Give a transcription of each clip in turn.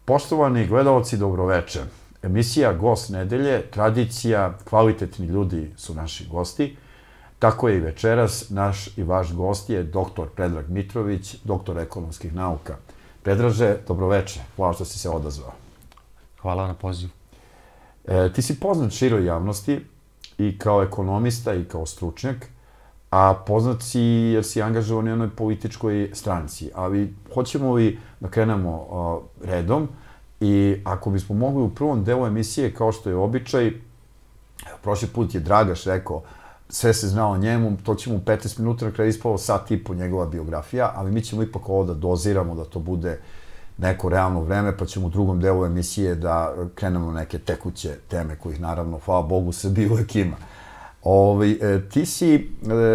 Poštovani gledalci, dobroveče. Emisija Gost nedelje, tradicija, kvalitetni ljudi su naši gosti. Tako je i večeras, naš i vaš gost je dr. Predrag Mitrović, doktor ekonomskih nauka. Predraže, dobroveče, hvala što si se odazvao. Hvala na pozivu. Ti si poznat široj javnosti i kao ekonomista i kao stručnjak, a poznat si jer si angažovan u jednoj političkoj stranci. Ali hoćemo li da krenemo redom i ako bismo mogli u prvom delu emisije, kao što je običaj, prošli put je Dragaš rekao, sve se zna o njemu, to ćemo u 15 minuta, na kraju ispalo sat i po njegova biografija, ali mi ćemo ipak ovo da doziramo, da to bude neko realno vreme, pa ćemo u drugom delu emisije da krenemo neke tekuće teme, kojih naravno, hvala Bogu, Srbiji uvek ima. Ti si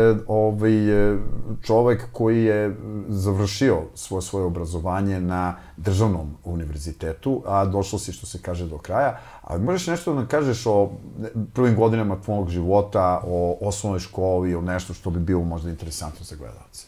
čovek koji je završio svoje obrazovanje na državnom univerzitetu, a došao si, što se kaže, do kraja. Ali možeš nešto da nam kažeš o prvim godinama tvojeg života, o osnovnoj školi, o nešto što bi bilo možda interesantno za gledalce?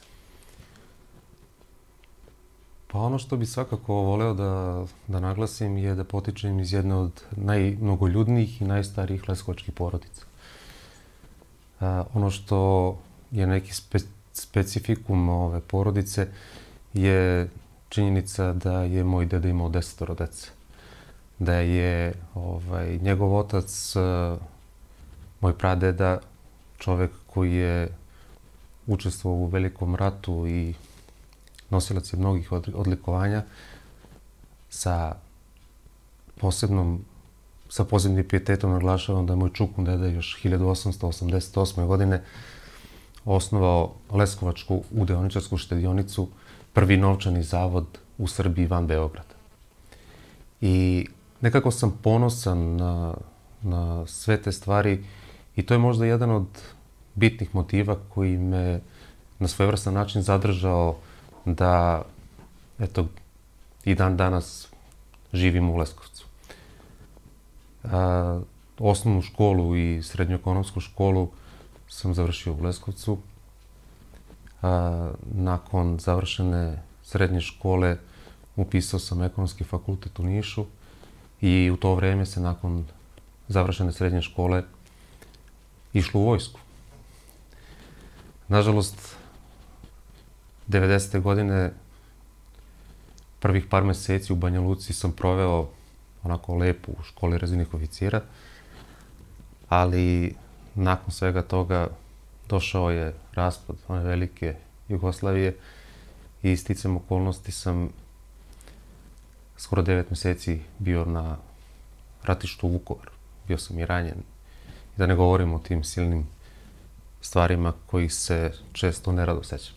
Pa ono što bi svakako voleo da naglasim je da potičem iz jedne od najmnogoljudnijih i najstarijih leskovačkih porodica. Ono što je neki specifikum ove porodice je činjenica da je moj deda imao 10 dece. Da je njegov otac, moj pradeda, čovek koji je učestvovao u Velikom ratu i nosilac je mnogih odlikovanja sa posebnim pijetetom naglašavam da je moj čukun deda još 1888. godine osnovao Leskovačku udeoničarsku štedionicu, prvi novčani zavod u Srbiji van Beograda. I nekako sam ponosan na sve te stvari i to je možda jedan od bitnih motiva koji me na svojevrstan način zadržao da, eto, i dan danas živim u Leskovcu. Osnovnu školu i srednju ekonomsku školu sam završio u Leskovcu. Nakon završene srednje škole upisao sam ekonomski fakultet u Nišu i u to vreme se nakon završene srednje škole išlo u vojsku. Nažalost, 90. godine, prvih par meseci u Banja Luci sam proveo onako lepo u školi rezervnih oficira, ali nakon svega toga došao je raspad one velike Jugoslavije i sticajem okolnosti sam skoro 9 meseci bio na ratištu u Vukovaru. Bio sam i ranjen. I da ne govorim o tim silnim stvarima kojih se često nerado sećam.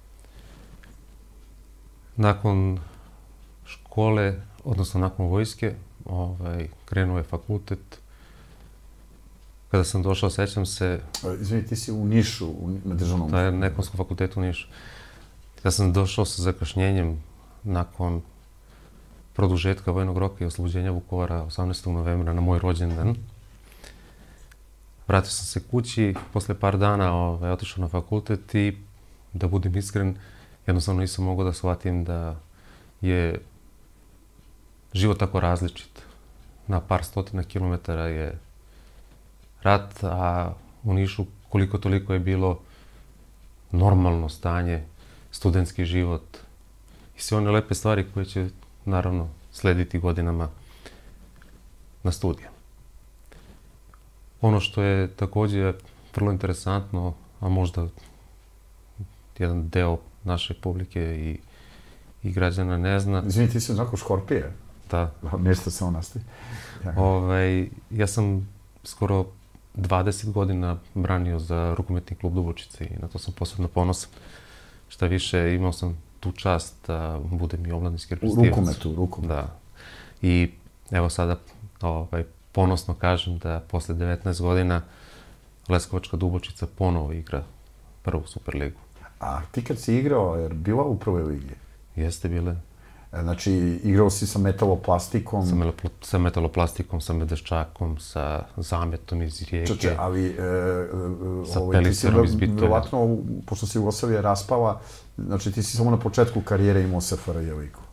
Nakon škole, odnosno nakon vojske, krenuo je fakultet. Kada sam došao, sećam se... Izvini, ti si u Nišu, na državnom... Da, na ekonomskom fakultetu u Nišu. Kada sam došao sa zakašnjenjem nakon produžetka vojnog roka i oslobođenja Vukovara 18. novembra na moj rođendan, vratio sam se kući, posle par dana otišao na fakultet i, da budem iskren, jednostavno nisam mogao da shvatim da je život tako različit. Na par stotina kilometara je rat, a u Nišu koliko toliko je bilo normalno stanje, studentski život i sve one lepe stvari koje će naravno slediti godinama na studijama. Ono što je takođe vrlo interesantno, a možda jedan deo naše publike i građana ne zna. Izvini, ti si onako Škorpije? Da. Mjesto se on nastavi. Ja sam skoro 20 godina branio za rukometni klub Dubočice i na to sam posebno ponosan. Šta više, imao sam tu čast da budem i omladinski reprezentativac. U rukometu. Da. I evo sada ponosno kažem da posle 19 godina Leskovačka Dubočica ponovo igra prvu Superligu. A ti kad si igrao, jer bila u prvoj ligi? Jeste bile. Znači, igrao si sa metaloplastikom? Sa metaloplastikom, sa medeščakom, sa zametom iz Rijeke. Ali sa Peliserom iz Bitolja. Vjerovatno, pošto se Jugoslavija raspala, znači ti si samo na početku karijere imao SFRJ ligu.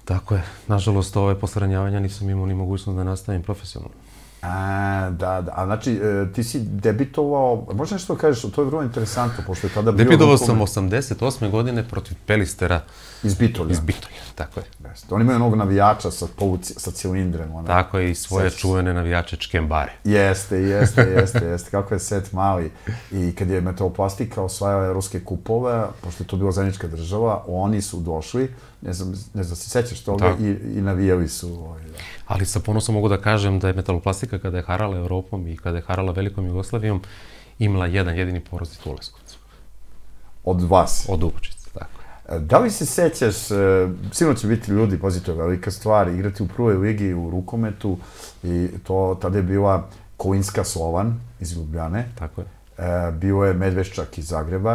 Tako je. Nažalost, posle ranjavanja nisam imao ni mogućnost da nastavim profesionalno. Da. A znači, ti si debitovao, možda nešto kažeš, to je vrlo interesantno, pošto je tada bio... Debitovao sam 88. godine protiv Pelistera. Iz Bitolja. Iz Bitolja, tako je. Oni imaju onog navijača sa cilindrem. Tako je, i svoje čuvene navijače Čkembare. Jeste. Kako je Set mali. I kad je Metaloplastika osvajala evropske kupove, pošto je to bila zajednička država, oni su došli, ne znam se sećaš toga, i navijali su. Ali sa ponosom mogu da kažem da je Metaloplastika, kada je harala Evropom i kada je harala Velikom Jugoslavijom, imala jedan jedini poraz u Leskovcu. Od vas? Od Dubočice, tako. Da li se sećaš, sigurno će biti ljudi, pazi, to je velika stvar, igrati u prvoj ligi u rukometu i to tada je bila Kolinska Slovan iz Ljubljane. Tako je. Bio je Medveščak iz Zagreba,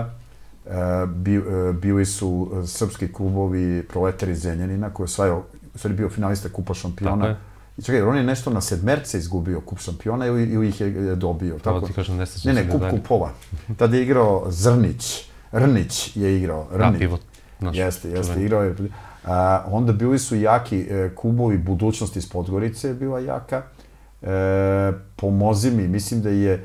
bili su srpski klubovi Proletar iz Zrenjanina, koji je bio finalista Kupa šampiona. Tako je. I čekaj, on je nešto na sedmerce izgubio Kup šampiona ili ih je dobio? Ovo ti kažem, ne sećam se Kup kupova. Tada je igrao Rnić je igrao. Da, pivot. Jeste, igrao je. Onda bili su jaki klubovi, Budućnost iz Podgorice je bila jaka. Pomozi mi, mislim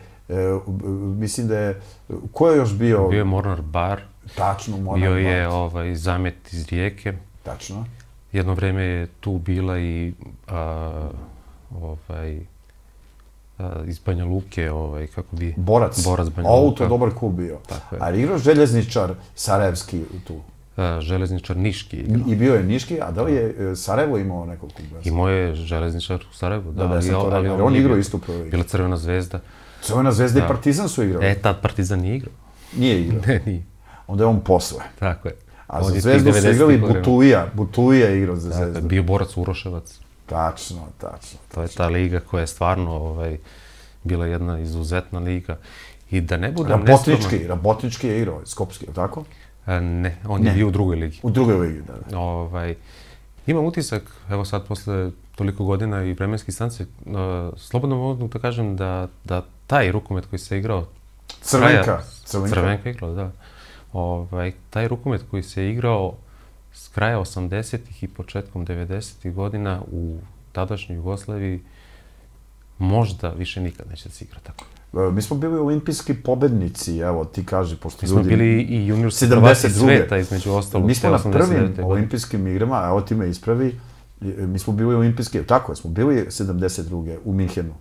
da je, ko je još bio? Bio je Mornar Bar. Tačno, Mornar Bar. Bio je Zamet iz Rijeke. Tačno. Jedno vreme je tu bila i iz Banja Luke, kako bi... Borac Banja Luka. To je dobar klub bio. Ali igrao Željezničar Sarajevski tu? Železničar Niški. I bio je Niški, a da li je Sarajevo imao nekog kluba? Imao je Železničar u Sarajevu, da. Ali on igrao isto u prvoj. Bila Crvena zvezda. Crvena zvezda i Partizan su igrali? Tad Partizan nije igrao. Nije igrao? Ne, nije. Onda je on posle. Tako je. A za Zvezdu su igrali Butulija je igrao za Zvezdu. Bio Borac Uroševac. Tačno. To je ta liga koja je stvarno bila jedna izuzetna liga. I da ne budem neskroman... Rabotnički je igrao, Skopski, je tako? Ne, on je bio u drugoj ligi. U drugoj ligi, da. Imam utisak, evo sad, posle toliko godina i vremenskih stanice, slobodno mogu da kažem da taj rukomet koji se igrao... Crvenka igrao, da. Taj rukomet koji se igrao s kraja 80-ih i početkom 90-ih godina u tadašnjoj Jugoslaviji možda više nikad neće da se igra tako. Mi smo bili olimpijski pobednici, evo ti kaži, pošto ljudi... Mi smo bili i juniorski prvaki sveta, između ostalog. Mi smo na prvim olimpijskim igrama, evo ti me ispravi, mi smo bili olimpijski, tako je, smo bili 72. u Minhenu.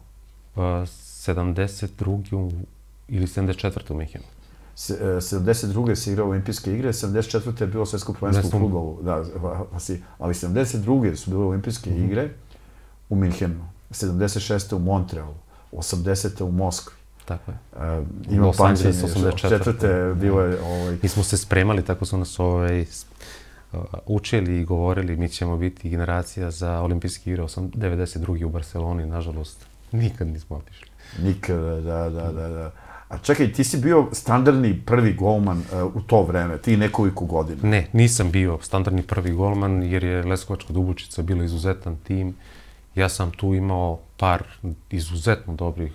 72. ili 74. u Minhenu. 72. se igrao olimpijske igre, 74. je bilo svetsko prvenstvo u fudbalu, ali 72. su bile olimpijske igre u Minhenu, 76. u Montrealu, 80. u Moskvi. Tako je. Ima pamćenje, 84. bilo je... Mi smo se spremali, tako su nas učili i govorili, mi ćemo biti generacija za olimpijske igre 92. u Barceloni, nažalost, nikad nismo otišli. Nikada, da. A čekaj, ti si bio standardni prvi golman u to vreme, ti nekoliko godina. Ne, nisam bio standardni prvi golman, jer je Leskovačka Dubočica bila izuzetan tim. Ja sam tu imao par izuzetno dobrih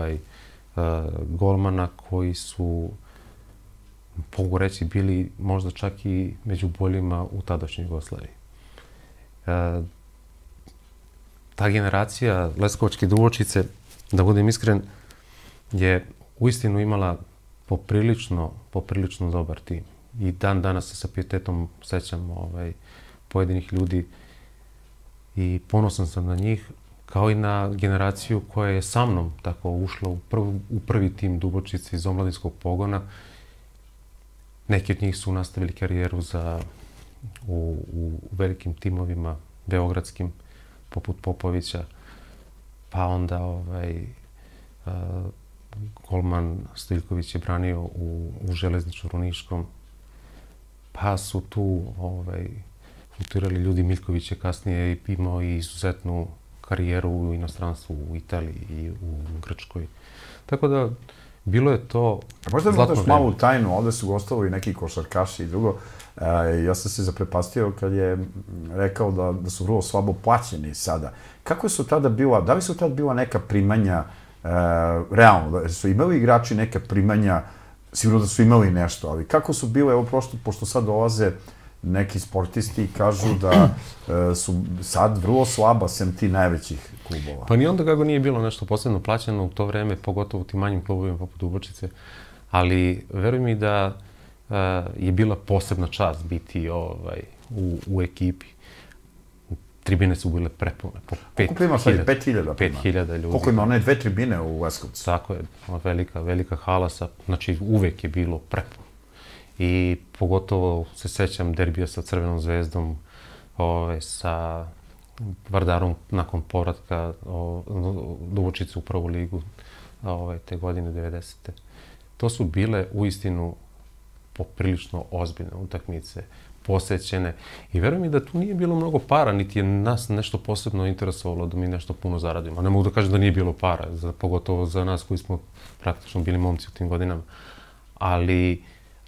golmana koji su, mogu reći, bili možda čak i među boljima u tadašnjoj Jugoslaviji. Ta generacija Leskovačke Dubočice, da budem iskren, je uistinu imala poprilično dobar tim. I dan danas se sa pijetetom sećam pojedinih ljudi i ponosan sam na njih, kao i na generaciju koja je sa mnom tako ušla u prvi tim Dubočice iz omladinskog pogona. Neki od njih su nastavili karijeru u velikim timovima, beogradskim, poput Popovića, pa onda golman Stojković je branio u Železničaru Niškom, pa su tu flutirali ljudi. Miljković je kasnije imao i izuzetnu karijeru u inostranstvu, u Italiji i u Grčkoj. Tako da, bilo je to zlatno vreme. Možda mi malo tajnu, ovde su gostovali neki košarkaši i drugo. Ja sam se zaprepastio kad je rekao da su vrlo slabo plaćeni sada. Kako su tada bila, da li su tada bila neka primanja, realno, da su imali igrači neka primanja, sigurno da su imali nešto, ali kako su bile, evo prosto, pošto sad dolaze neki sportisti kažu da su sad vrlo slaba sem ti najvećih klubova. Pa ni onda kako nije bilo nešto posebno plaćeno u to vreme, pogotovo u tim manjim klubovima poput Dubočice, ali veruj mi da je bila posebna čast biti u ekipi. Tribine su bile prepune. Koliko ima sad? 5.000? 5.000 ljudi. Koliko ima one 2 tribine u Leskovcu? Tako je, velika hala znači uvek je bilo prepuno. I pogotovo se sećam derbija sa Crvenom zvezdom, sa Vardarom nakon povratka Dubočice u prvu ligu te godine 90. To su bile uistinu poprilično ozbiljne utakmice, posećene. I verujem mi da tu nije bilo mnogo para, niti je nas nešto posebno interesovalo da mi nešto puno zaradimo. Ne mogu da kažem da nije bilo para, pogotovo za nas koji smo praktično bili momci u tim godinama. Ali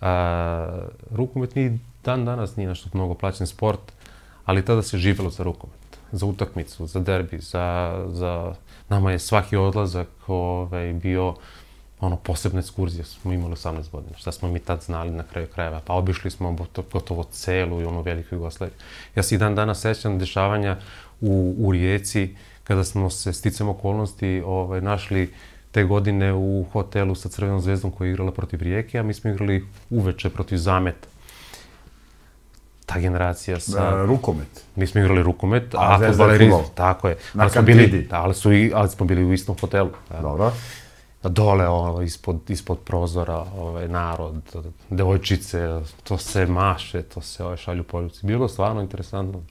rukomet ni dan danas nije nešto mnogo plaćen sport, ali tada se živelo za rukomet, za utakmicu, za derbi, za... Nama je svaki odlazak bio posebna ekskurzija, smo imali 18 godina. Šta smo mi tad znali na kraju krajeva? Pa obišli smo gotovo celu i onu veliku Jugoslaviju. Ja se i dan danas sećam dešavanja u Rijeci, kada smo se sticam okolnosti našli te godine u hotelu sa Crvenom zvezdom koja je igrala protiv Rijeke, a mi smo igrali uveče protiv Zameta. Ta generacija sa... Rukomet. Mi smo igrali rukomet, a fudbal je fudbal. Tako je. Na Kantidi. Ali smo bili u istom hotelu. Dobro. Dole, ispod prozora, narod, devojčice, to se maše, to se šalju poljubci. Bilo stvarno interesantno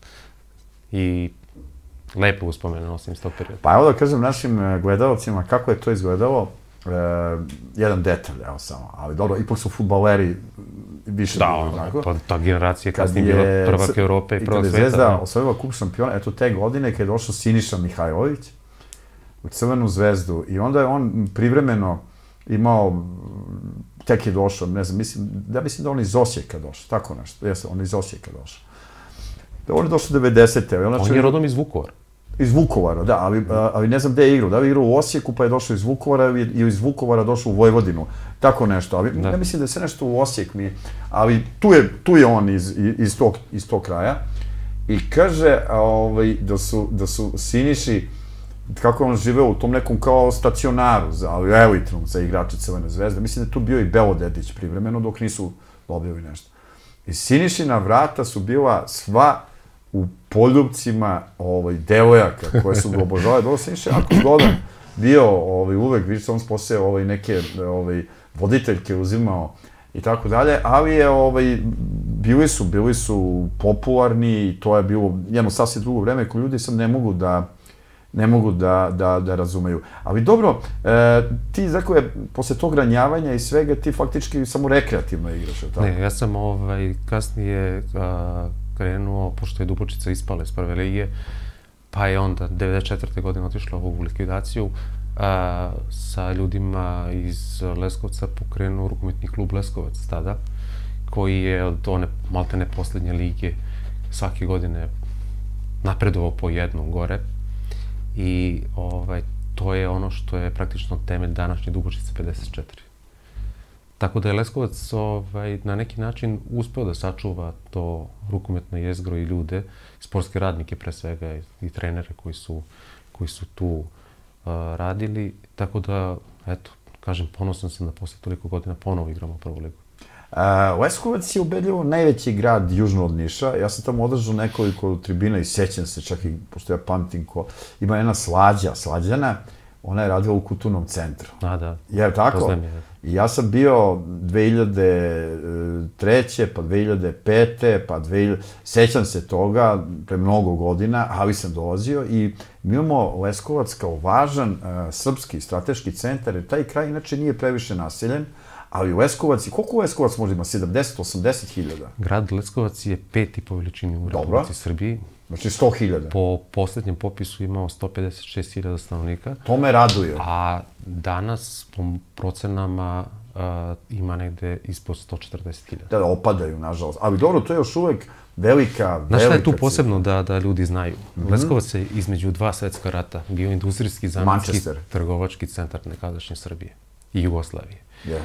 i lepo uspomene nosim iz tog perioda. Pa evo da kažem našim gledalcima kako je to izgledalo. Jedan detalj, evo samo, ali dobro, ipak su fudbaleri više bili. Da, ta generacija kasnije bila prvak Evrope i prvak sveta. Kada je Zvezda osvojila kup šampiona, eto te godine kada je došao Siniša Mihajlović u Crvenu zvezdu i onda je on privremeno imao, tek je došao, ne znam, mislim da on iz Osijeka došao, tako nešto, jeste, on iz Osijeka došao. On je došao 90. On je rodom iz Vukovara. Iz Vukovara, da, ali ne znam gde je igrao. Da li je igrao u Osijeku pa je došao iz Vukovara i iz Vukovara došao u Vojvodinu. Tako nešto, ali ja mislim da je sve nešto u Osijek mi, ali tu je on iz tog kraja. I kaže da su Siniši, kako on živeo u tom nekom kao stacionaru, ali elitnom za igrače Crvene zvezde. Mislim da je tu bio i Belodedić privremeno dok nisu dobili nešto. I Sinišina vrata su bila sva u poljubcima devojaka koje su ga obožavale. Dobro Siniša, ako zgodan bio uvek, vidiš on posle neke voditeljke uzimao i tako dalje, ali je bili su popularni i to je bilo jedno sasvim drugo vreme koje ljudi sad ne mogu da razumeju. Ali dobro, ti, dakle, posle tog ranjavanja i svega, ti faktički samo rekreativno igraš, tako? Ne, ja sam kasnije krenuo, pošto je Dubočica ispala iz prve lige, pa je onda 94. godine otišla u likvidaciju, sa ljudima iz Leskovca pokrenuo rukometni klub Leskovac tada, koji je od one maltene poslednje lige svake godine napredovao po jednom gore. I to je ono što je praktično temelj današnje Dubočice 54. Tako da je Leskovac na neki način uspeo da sačuva to rukometno jezgro i ljude, sportske radnike pre svega i trenere koji su tu radili. Tako da, eto, kažem, ponosan sam da posle toliko godina ponovo igramo prvu ligu. Leskovac je ubedljivo najveći grad južno od Niša. Ja sam tamo održao nekoliko tribina i sećam se čak i, pošto ja pamtim ko, ima jedna Slađana, ona je radila u kulturnom centru. A, da. Je tako? Poznajem je. I ja sam bio 2003. pa 2005. pa 2000... Sećam se toga pre mnogo godina, ali sam dolazio i mi imamo Leskovac kao važan srpski strateški centar, jer taj kraj inače nije previše naseljen, ali Leskovac, koliko Leskovac možda ima? 70-80 hiljada? Grad Leskovac je 5. po veličini u Republici Srbiji. Znači 100 hiljada? Po poslednjem popisu imao 156 hiljada stanovnika. To me raduje. A danas, po procenama, ima negde ispod 140 hiljada. Da, opadaju, nažalost. Ali dobro, to je još uvek velika... Znaš šta je tu posebno da ljudi znaju? Leskovac je između 2 svetska rata bio industrijski, zamenski, trgovački centar nekadašnje Srbije i Jugoslavije. Jeste.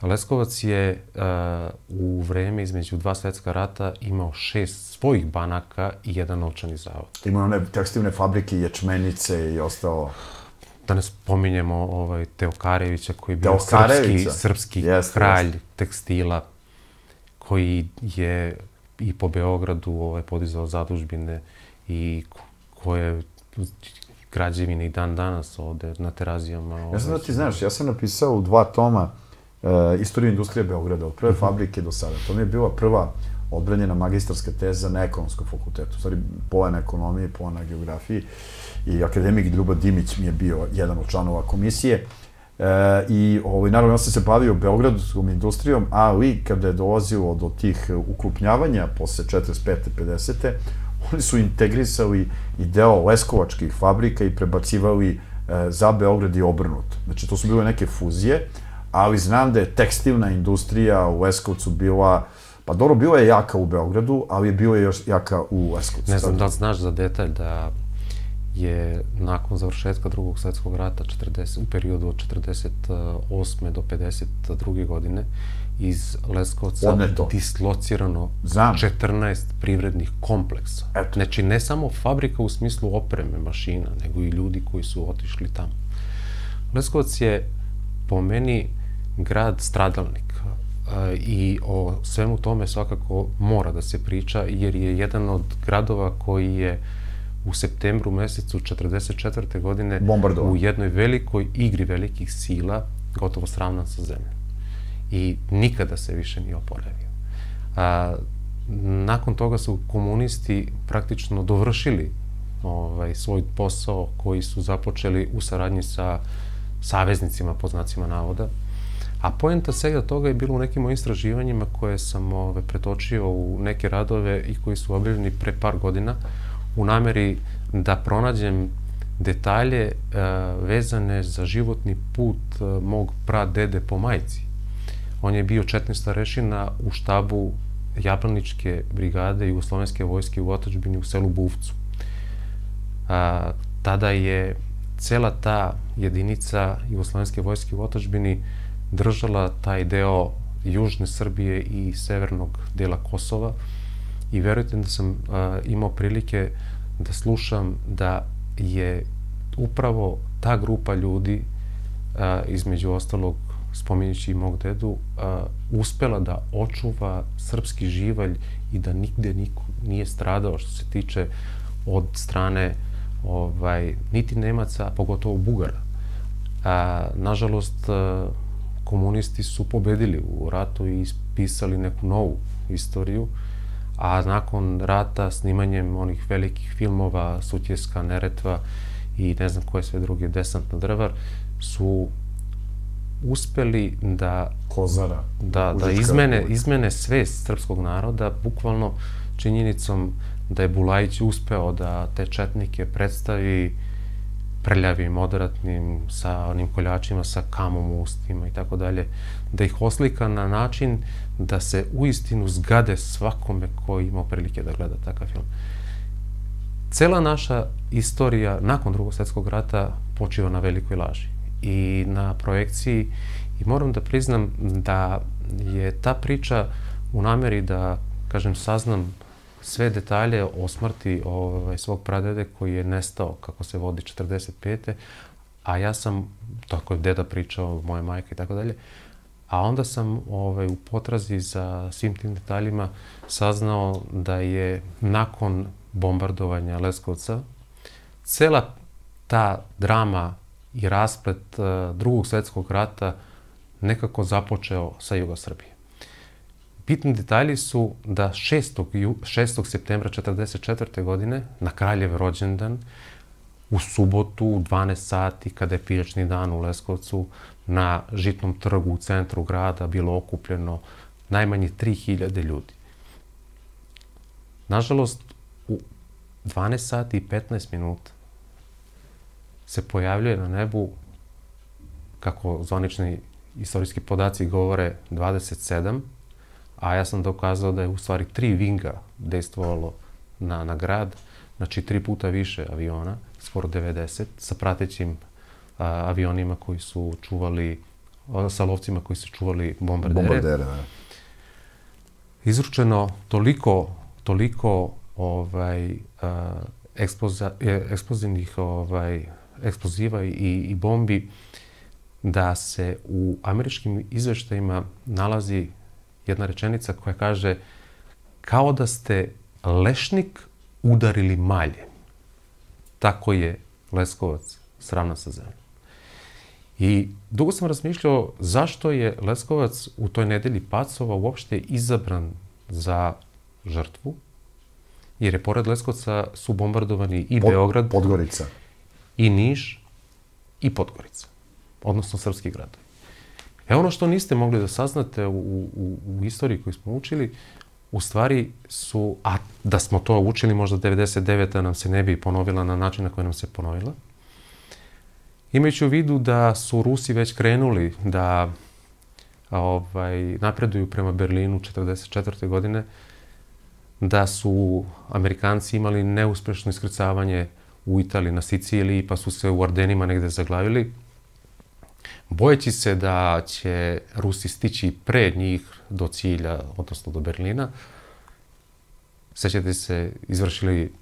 Leskovac je u vreme između dva svetska rata imao 6 svojih banaka i jedan novčani zavod. Imao one tekstilne fabrike, ječmenice i ostalo. Da ne spominjemo Teokarevića koji je bio srpski kralj tekstila, koji je i po Beogradu podizao zadužbine i koje građevine i dan danas ovde na Terazijama. Ja znam da ti znaš, ja sam napisao u 2 toma Istoriju industrije Beograda, od prve fabrike do sada. To mi je bila prva odbranjena magistarska teza na ekonomskom fakultetu. U stvari, pola na ekonomiji, pola na geografiji. I akademik Ljubo Dimić mi je bio jedan od članova komisije. I naravno, ja sam se bavio beogradskom industrijom, ali kada je dolazilo do tih ukrupnjavanja posle 45. 50. oni su integrisali i deo leskovačkih fabrika i prebacivali za Beograd i obrnuto. Znači, to su bile neke fuzije, ali znam da je tekstilna industrija u Leskovcu bila, pa dobro, bila je jaka u Beogradu, ali je bila još jaka u Leskovcu. Ne znam da li znaš za detalj da je nakon završetka Drugog svjetskog rata u periodu od 48. do 52. godine iz Leskovca dislocirano 14 privrednih kompleksa. Znači, ne samo fabrika u smislu opreme, mašina, nego i ljudi koji su otišli tamo. Leskovac je, po meni, grad stradalnik i o svemu tome svakako mora da se priča, jer je jedan od gradova koji je u septembru mesecu 1944. godine u jednoj velikoj igri velikih sila gotovo sravnan sa zemljom. I nikada se više nije oporavio. Nakon toga su komunisti praktično dovršili svoj posao koji su započeli u saradnji sa saveznicima, pod znacima navoda. A poenta svega toga je bilo u nekim mojim istraživanjima koje sam pretočio u neke radove i koji su objavljeni pre par godina u nameri da pronađem detalje vezane za životni put mog pradede po majci. On je bio četni starešina u štabu Jablaničke brigade Jugoslovenske vojske u otadžbini u selu Buvcu. Tada je cela ta jedinica Jugoslovenske vojske u otadžbini držala taj deo južne Srbije i severnog dela Kosova i verujte da sam imao prilike da slušam da je upravo ta grupa ljudi, između ostalog spominjući i mog dedu, uspela da očuva srpski živalj i da nigde niko nije stradao što se tiče od strane niti Nemaca, a pogotovo Bugara. Nažalost, komunisti su pobedili u ratu i ispisali neku novu istoriju, a nakon rata snimanjem onih velikih filmova Sutjeska, Neretva i ne znam koje sve druge, Desant na Drvar, su uspeli da izmene svest srpskog naroda, bukvalno činjenicom da je Bulajić uspeo da te četnike predstavi prljavim, odvratnim, sa onim koljačima, sa kamom u ustima i tako dalje, da ih oslika na način da se uistinu zgade svakome ko ima prilike da gleda takav film. Cela naša istorija nakon Drugog svjetskog rata počiva na velikoj laži i na projekciji i moram da priznam da je ta priča u nameri da, kažem, saznam sve detalje o smrti svog pradede koji je nestao, kako se vodi, 45. A ja sam, tako je deda pričao, moja majka i tako dalje, a onda sam u potrazi za svim tim detaljima saznao da je nakon bombardovanja Leskovca cela ta drama i rasplet Drugog svjetskog rata nekako započeo sa Jugosrbije. Bitni detalji su da 6. septembra 1944. godine, na kraljev rođendan, u subotu u 12 sati, kada je pijačni dan u Leskovcu, na Žitnom trgu u centru grada bilo okupljeno najmanje 3000 ljudi. Nažalost, u 12 sati i 15 minuta se pojavljuje na nebu, kako zvanični istorijski podaci govore, 27, a ja sam dokazao da je u stvari 3 Vinga dejstvovalo na grad, znači 3 puta više aviona, skoro 90, sa pratećim avionima koji su čuvali sa lovcima koji su čuvali bombardere. Bombardere, da. Izručeno toliko eksplozivnih eksploziva i bombi da se u američkim izveštajima nalazi jedna rečenica koja kaže kao da ste lešnik udarili malje. Tako je Leskovac sravnan sa zemljom. I dugo sam razmišljao zašto je Leskovac u toj nedelji pacova uopšte izabran za žrtvu, jer je pored Leskovca su bombardovani i Beograd, Podgorica, i Niš, i Podgorica, odnosno srpski gradovi. Evo ono što niste mogli da saznate u istoriji koju smo učili, u stvari su, a da smo to učili možda 99. nam se ne bi ponovila na način na koji nam se ponovila, imajući u vidu da su Rusi već krenuli da napreduju prema Berlinu 1944. godine, da su Amerikanci imali neuspešno iskrcavanje u Italiji, na Siciliji, pa su se u Ardenima negde zaglavili. Bojeći se da će Rusi stići pre njih do cilja, odnosno do Berlina, sećate se, izvršili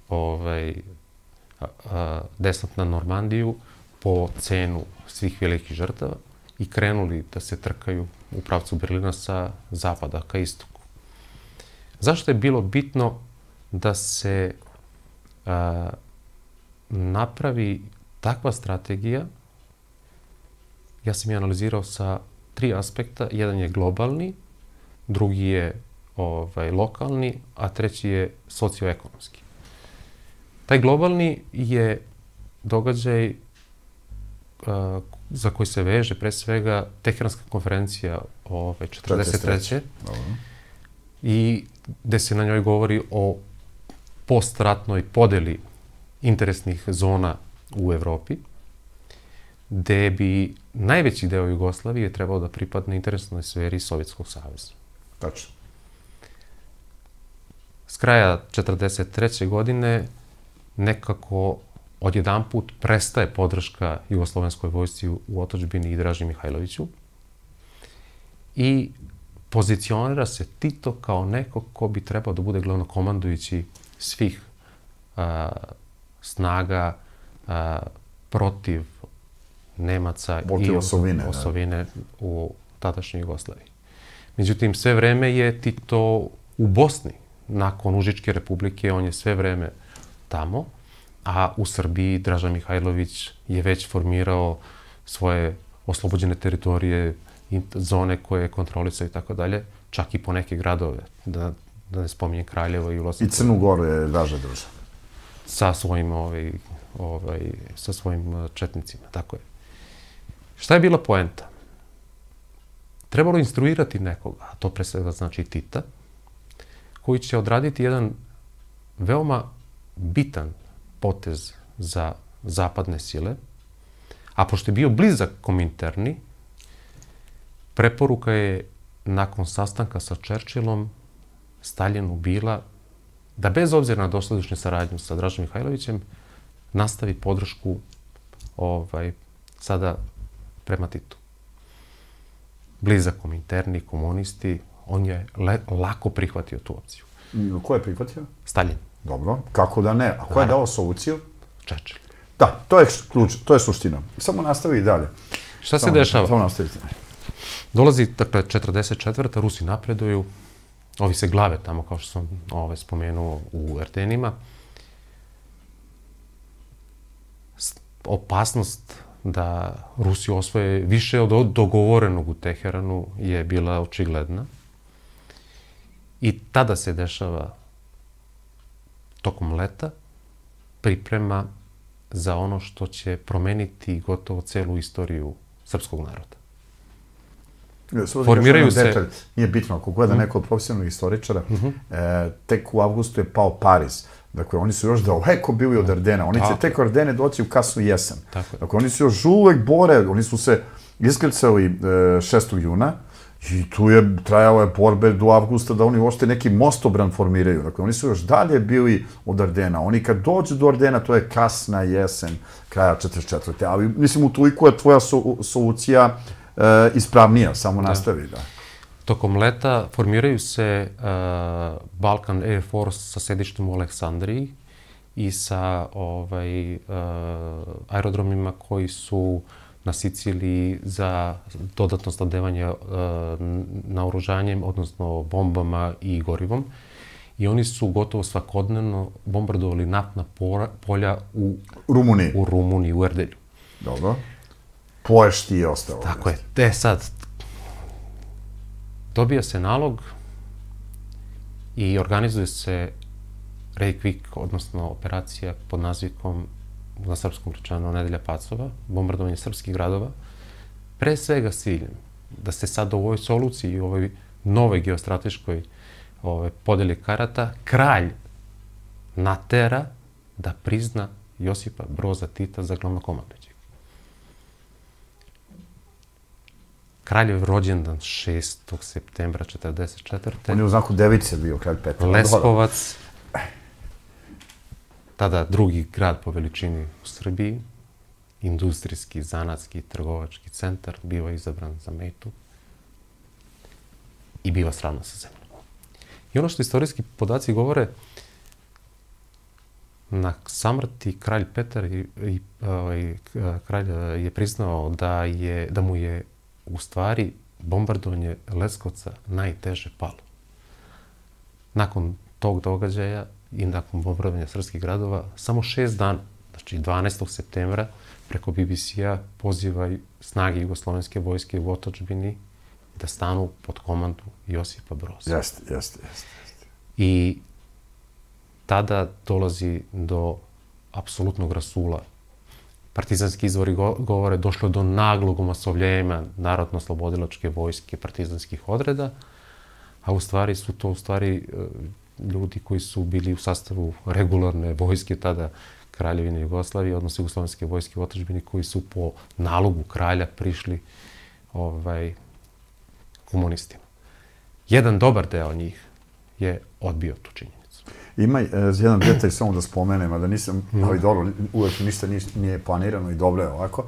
desant na Normandiju po cenu svih velikih žrtava i krenuli da se trkaju u pravcu Berlina sa zapada ka istoku. Zašto je bilo bitno da se napravi takva strategija? Ja sam je analizirao sa 3 aspekta. Jedan je globalni, drugi je lokalni, a treći je socioekonomski. Taj globalni je događaj za koji se veže pre svega Teheranska konferencija 1943. I gde se na njoj govori o postratnoj podeli interesnih zona u Evropi, gde bi najveći deo Jugoslavije trebao da pripadne interesnoj sferi Sovjetskog saveza. Tačno. S kraja 1943. godine nekako odjedanput prestaje podrška jugoslovenskoj vojsci u otadžbini i Draži Mihajloviću i pozicionira se Tito kao neko ko bi trebao da bude glavnokomandujući svih snaga protiv Nemaca i osovine u tadašnjoj Jugoslaviji. Međutim, sve vreme je Tito u Bosni. Nakon Užičke republike on je sve vreme tamo, a u Srbiji Draža Mihajlović je već formirao svoje oslobođene teritorije, zone koje je kontrolisao i tako dalje, čak i po neke gradove, da ne spominjem Kraljevo i Ulosnik. I Crnu Goru je Draža držao. Sa svojim četnicima, tako je. Šta je bila poenta? Trebalo instruirati nekoga, a to pre svega znači Tita, koji će odraditi jedan veoma bitan potez za zapadne sile, a pošto je bio blizak Kominterni, preporuka je nakon sastanka sa Churchillom Staljinu bila da bez obzira na dosadašnju saradnju sa Dražom Mihajlovićem nastavi podršku sada prema Titu. Blizak Kominterni, komunisti, on je lako prihvatio tu opciju. Ko je prihvatio? Staljin. Dobro, kako da ne? A ko je dao soluciju? Churchill. Da, to je ključ, to je suština. Samo nastavi i dalje. Šta se dešava? Samo nastavite. Dolazi, dakle, 1944. Rusi napreduju, ovi se glave tamo, kao što sam spomenuo, u Ardenima. Opasnost da Rusi osvoje više od dogovorenog u Teheranu je bila očigledna. I tada se dešava tokom leta priprema za ono što će promeniti gotovo celu istoriju srpskog naroda. Formiraju se... Nije bitno, ako gleda neko od profesionalnih istoričara, tek u avgustu je pao Pariz. Dakle, oni su još daleko bili od Ardena. Oni će tek Ardene doći u kasnu jesen. Dakle, oni su još uvek bore, oni su se iskrcali 6. juna i tu je trajala borbe do avgusta da oni uopšte neki mostobran formiraju. Dakle, oni su još dalje bili od Ardena. Oni kad dođu do Ardena, to je kasna jesen, kraja 1944. Ali, mislim, utoliko je tvoja solucija ispravnija, samo nastavi, da. Tokom leta formiraju se Balkan Air Force sa sedištem u Aleksandriji i sa aerodromima koji su na Siciliji za dodatno snabdevanje naoružanjem, odnosno bombama i gorivom. I oni su gotovo svakodnevno bombardovali naftna polja u Rumuniji, u Erdelju. Dobro. Poješti i ostalo. Tako je. Sad, dobija se nalog i organizuje se Reykjavik, odnosno operacija pod nazivkom, na srpskom rečeno, Nedelja pacova, bombardovanje srpskih gradova, pre svega s ciljem da se sad u ovoj soluciji i u ovoj novoj geostrateškoj podeli karata, kralj natera da prizna Josipa Broza Tita za glavnokomandujućeg. Kraljev rođendan 6. septembra 1944. On je u znaku device bio, kralj Petar. Leskovac, tada drugi grad po veličini u Srbiji, industrijski, zanatski, trgovački centar, biva izabran za metu i biva sravnjen sa zemljom. I ono što istorijski podaci govore, na samrti kralj Petar kralj je priznao da mu je u stvari bombardovanje Leskovca najteže palo. Nakon tog događaja i nakon bombardovanja srpskih gradova, samo 6 dana, znači 12. septembra, preko BBC-a pozivaju snage jugoslovenske vojske u otadžbini da stanu pod komandu Josipa Broza. Jeste. I tada dolazi do apsolutnog rasula. Partizanski izvori govore došlo je do naglog omasovljenja narodno-slobodilačke vojske partizanskih odreda, a u stvari su to ljudi koji su bili u sastavu regularne vojske tada Kraljevine Jugoslavije, odnosno jugoslovenske vojske u otadžbini, koji su po nalogu kralja prišli komunistima. Jedan dobar deo njih je odbio tu činjenicu. Ima jedan detalj samo da spomenem, a da nisam, ali dobro, uvek ništa nije planirano i dobro je ovako.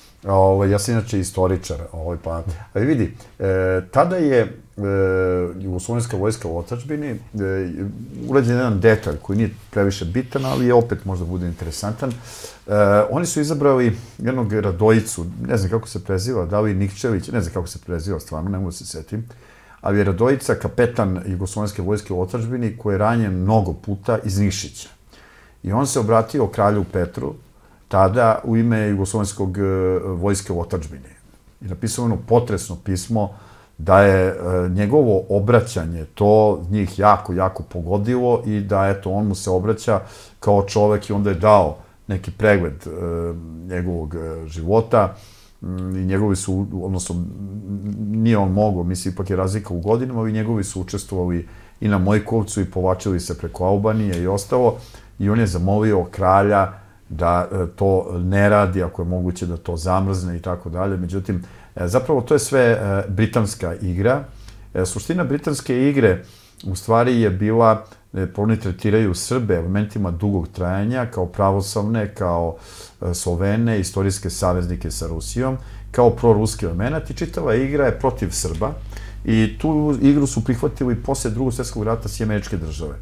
Ja sam inače istoričar, ali vidi, tada je jugoslovenska vojska u otadžbini urađen jedan detalj koji nije previše bitan, ali je opet možda bude interesantan. Oni su izabrali jednog Radojicu, ne znam kako se preziva, da li Nikčević, ne znam kako se preziva stvarno, ne mogu se setim, ali je Radojica kapetan jugoslovenske vojske u otadžbini koji je ranjen mnogo puta iz Nikšića. I on se obratio kralju Petru tada u ime jugoslovenskog vojske u otadžbini. I napisao ono potresno pismo da je njegovo obraćanje to njih jako pogodilo i da, eto, on mu se obraća kao čovek i onda je dao neki pregled njegovog života i njegovi su, odnosno, nije on mogao, mislim, ipak je razlika u godinama, ali njegovi su učestvovali i na Mojkovcu i povlačili se preko Albanije i ostalo i on je zamolio kralja da to ne radi, ako je moguće da to zamrzne i tako dalje. Međutim, zapravo to je sve britanska igra. Suština britanske igre u stvari je bila, oni tretiraju Srbe elementima dugog trajanja kao pravoslavne, kao Slovene, istorijske saveznike sa Rusijom, kao proruski element i čitava igra je protiv Srba i tu igru su prihvatili posle Drugog svjetskog rata i Američke države.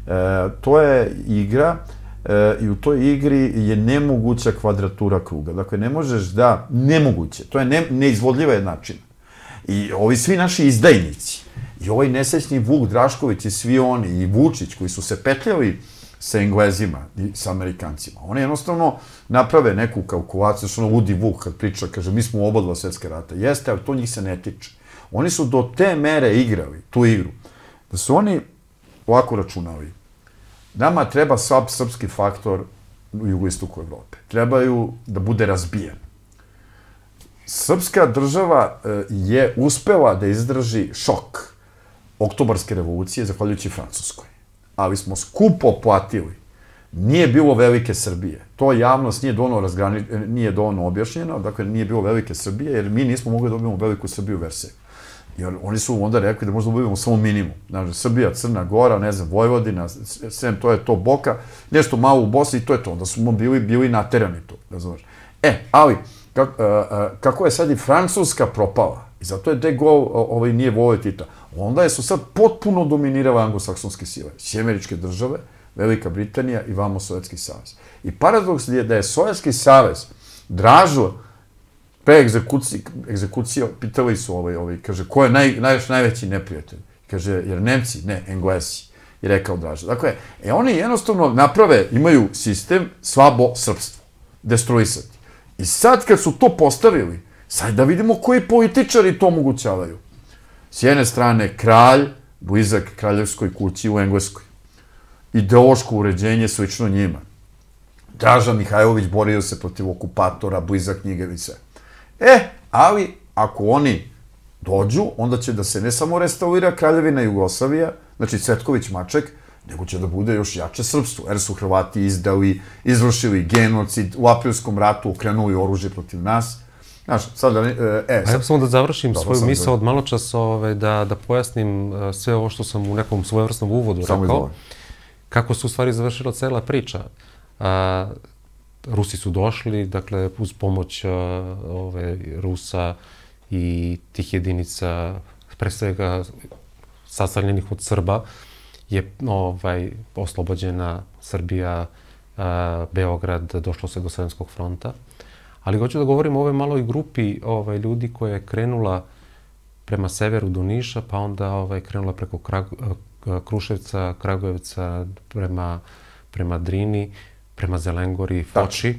To je igra i u toj igri je nemoguća kvadratura kruga. Dakle, ne možeš da... Nemoguće. To je neizvodljiva jednačina. I ovi svi naši izdajnici, i ovaj nesrećni Vuk Drašković i svi oni, i Vučić, koji su se petljali sa Englezima i sa Amerikancima, oni jednostavno naprave neku kalkulaciju, što ono Ludi Vuk kad priča, kaže, mi smo u oba dva svjetska rata. Jeste, ali to njih se ne tiče. Oni su do te mere igrali tu igru, da su oni ovako računali. Nama treba srpski faktor u jugoistoku Evrope. Trebaju da bude razbijen. Srpska država je uspela da izdrži šok Oktobarske revolucije, zahvaljujući Francuskoj. Ali smo skupo platili. Nije bilo velike Srbije. To javnost nije dovoljno objašnjeno, dakle nije bilo velike Srbije, jer mi nismo mogli da dobijemo veliku Srbiju versiju. Jer oni su onda rekli da možda dobijemo samo minimum. Znači, Srbija, Crna Gora, ne znam, Vojvodina, sem to je to Boka, nešto malo u Bosni i to je to. Onda smo bili naterani to, razumeš. Ali, kako je sad i Francuska propala, i zato je de Gaulle nije volio Tita, onda su sad potpuno dominirale anglosaksonske sile, Sjemeričke države, Velika Britanija i vamo Sovjetski savez. I paradoks je da je Sovjetski savez Dražo pre egzekucije, pitali su kaže, ko je najveći neprijatelj? Kaže, jer Nemci, ne, Englesi, je rekao Dražo. Dakle, oni jednostavno naprave, imaju sistem slabo srpstvo, destruisati. I sad kad su to postavili, sad da vidimo koji političari to omogućavaju. S jedne strane, kralj, blizak kraljevskoj kući u Engleskoj. Ideološko uređenje slično njima. Draža Mihajlović borio se protiv okupatora, blizak njega i sve. Ali ako oni dođu, onda će da se ne samo restaurira Kraljevina Jugoslavija, znači Cvetković Maček, nego će da bude još jače srpstvo, jer su Hrvati izvršili genocid, u Aprilskom ratu okrenuli oružje protiv nas. Znaš, sad da... Evo samo da završim svoju misao od malo časa, da pojasnim sve ovo što sam u nekom svojevrsnom uvodu rekao. Kako se u stvari završila cela priča. Rusi su došli, dakle, uz pomoć Rusa i tih jedinica, pre svega sastavljenih od Srba, je oslobođena Srbija, Beograd, došlo se do Sremskog fronta. Ali hoću da govorim o ovoj maloj grupi ljudi koja je krenula prema severu do Niša, pa onda krenula preko Kruševca, Kragujevca, prema Drini, prema Zelengori, Foči.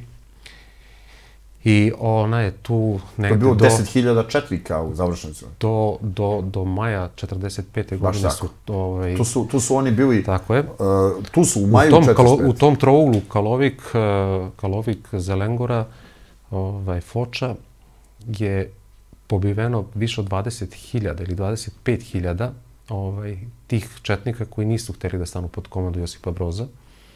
I ona je tu negde... To je bilo 10.000 četnika u završnicu. Do maja 45. godine su... Tu su oni bili... Tako je. Tu su u maju 45. U tom trouglu Kalovik, Zelengora, Foča je pobiveno više od 20.000 ili 25.000 tih četnika koji nisu hteli da stanu pod komandu Josipa Broza.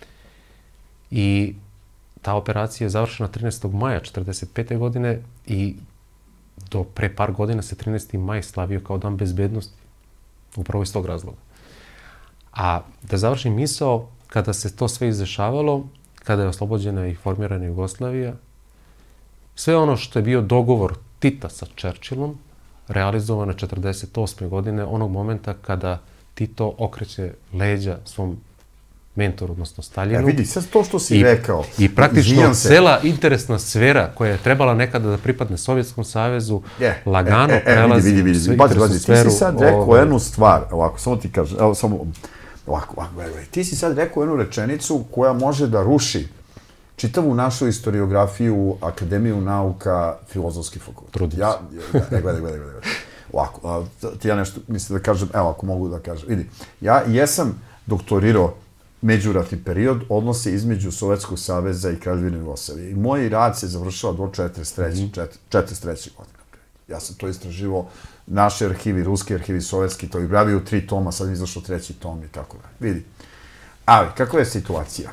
I ta operacija je završena 13. maja 1945. godine i do pre par godina se 13. maj slavio kao dan bezbednosti. Upravo iz tog razloga. A da završim misao, kada se to sve izdešavalo, kada je oslobođena i formirana Jugoslavija, sve ono što je bio dogovor Tita sa Churchillom, realizovano 1948. godine, onog momenta kada Tito okreće leđa svom mentoru, odnosno Staljinu. Vidi, sad to što si rekao. I praktično cela interesna sfera koja je trebala nekada da pripadne Sovjetskom savezu, lagano prelazi u interesnu sferu. Ti si sad rekao jednu stvar, ovako, samo ti kažem, evo samo, ovako, ti si sad rekao jednu rečenicu koja može da ruši čitavu našu historiografiju, Akademiju nauka, Filozofski fakultet. Trudim se. Gledaj. Ovako, ti ja nešto mislim da kažem, evo ako mogu da kažem. Vidi, ja jesam doktorirao međuratni period, odnose između Sovjetskog saveza i Kraljevine Jugoslavije. I moj rad se završava do 43. godine. Ja sam to istraživao, naši arhivi, ruski arhivi, sovjetski, to je pravio u 3 toma, sad je izašao 3. tom i tako da. Vidi. Ali, kakva je situacija?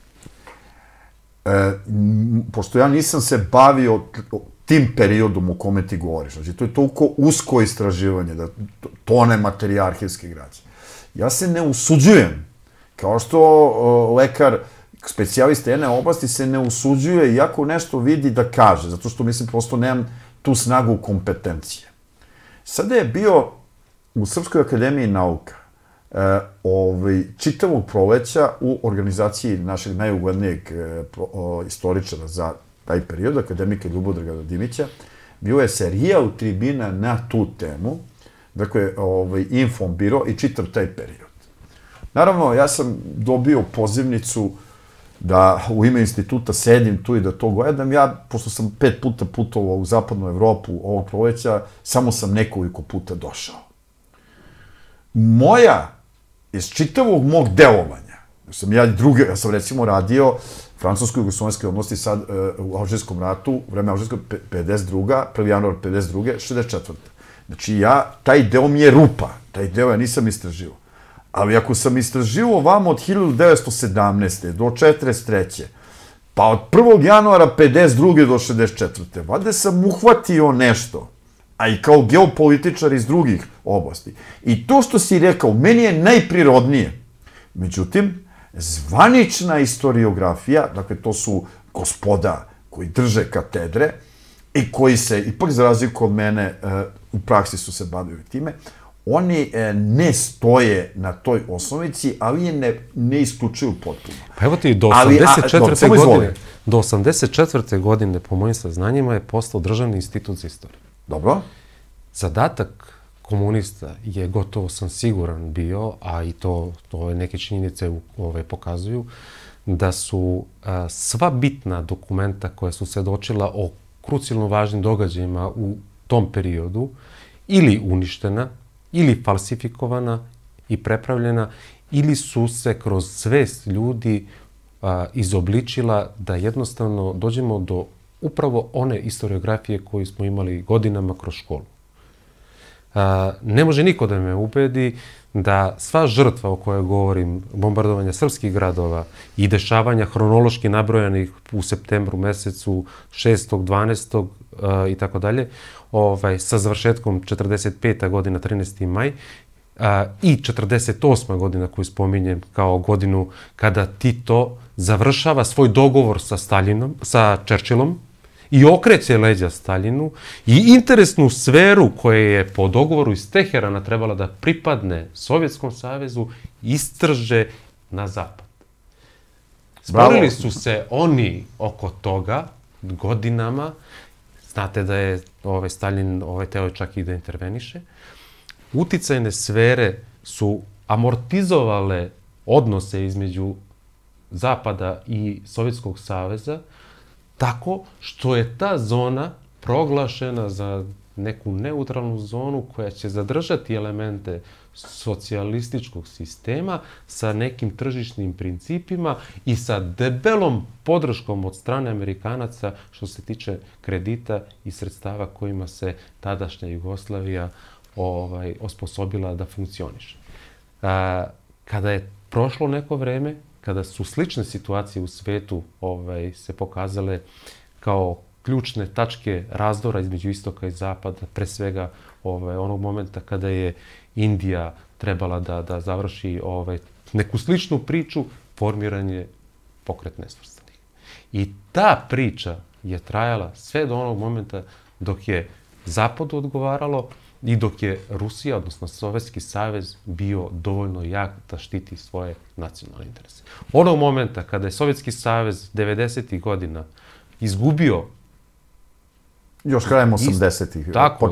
Pošto ja nisam se bavio tim periodom u kome ti govoriš, znači to je toliko usko istraživanje, da tone materijal arhivske građe. Ja se ne usuđujem, kao što lekar, specijalista jedne oblasti se ne usuđuje, iako nešto vidi da kaže, zato što mislim prosto nemam tu snagu kompetencije. Sada je bio u Srpskoj akademiji nauka čitavog proleća u organizaciji našeg najuglednijeg istoričara za taj period, akademika Ljubodraga Dimića, bio je serijal tribina na tu temu, dakle, Infobiro i čitav taj period. Naravno, ja sam dobio pozivnicu da u ime instituta sedim tu i da to gledam. Ja, pošto sam 5 puta putovao u zapadnu Evropu ovog proleća, samo sam nekoliko puta došao. Iz čitavog mog delovanja, ja sam recimo radio francusko-jugoslovenske odnosi sad u Alžirskom ratu, u vreme Alžirskog 52. 1. januar 52. 64. Znači taj deo mi je rupa, taj deo ja nisam istraživao. Ali ako sam istraživao vamo od 1917. do 43. pa od 1. januara 52. do 64. Valjda sam uhvatio nešto, a i kao geopolitičar iz drugih oblasti. I to što si rekao, meni je najprirodnije. Međutim, zvanična istoriografija, dakle to su gospoda koji drže katedre, i koji se, ipak za razliku od mene, u praksi su se bavili time, oni ne stoje na toj osnovici, ali je ne isključuju potpuno. Pa evo ti, do 84. godine, po mojim saznanjima, je postao Državni institut za istoriju. Dobro. Zadatak komunista je, gotovo sam siguran bio, a i to neke činjenice pokazuju, da su sva bitna dokumenta koja su svedočila o krucijalno važnim događajima u tom periodu ili uništena, ili falsifikovana i prepravljena, ili su se kroz svest ljudi izobličila da jednostavno dođemo do upravo one historiografije koju smo imali godinama kroz školu. Ne može niko da me ubedi da sva žrtva o kojoj govorim, bombardovanja srpskih gradova i dešavanja hronološki nabrojanih u septembru mesecu 6. 12. i tako dalje, sa završetkom 45. godina, 13. maj, i 48. godina koju spominjem kao godinu kada Tito završava svoj dogovor sa Churchillom i okreće leđa Staljinu i interesnu sferu koja je po dogovoru iz Teherana trebala da pripadne Sovjetskom savezu istrže na zapad. Sporili su se oni oko toga godinama. Znate da je Staljin teo čak i da interveniše. Uticajne sfere su amortizovale odnose između Zapada i Sovjetskog saveza tako što je ta zona proglašena za neku neutralnu zonu koja će zadržati elemente socijalističkog sistema sa nekim tržišnim principima i sa debelom podrškom od strane Amerikanaca što se tiče kredita i sredstava kojima se tadašnja Jugoslavija osposobila da funkcioniše. Kada je prošlo neko vreme, kada su slične situacije u svetu se pokazale kao ključne tačke razdora između istoka i zapada, pre svega onog momenta kada je Indija trebala da završi neku sličnu priču, formiran je Pokret nesvrstanih. I ta priča je trajala sve do onog momenta dok je Zapadu odgovaralo i dok je Rusija, odnosno Sovjetski savez, bio dovoljno jak da štiti svoje nacionalne interese. Onog momenta kada je Sovjetski savez 90. godina izgubio još krajem 80-ih. Tako,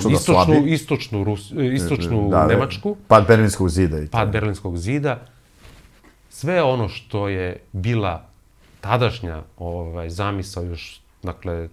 istočnu Nemačku. Pad Berlinskog zida. Pad Berlinskog zida. Sve ono što je bila tadašnja zamisao još, dakle,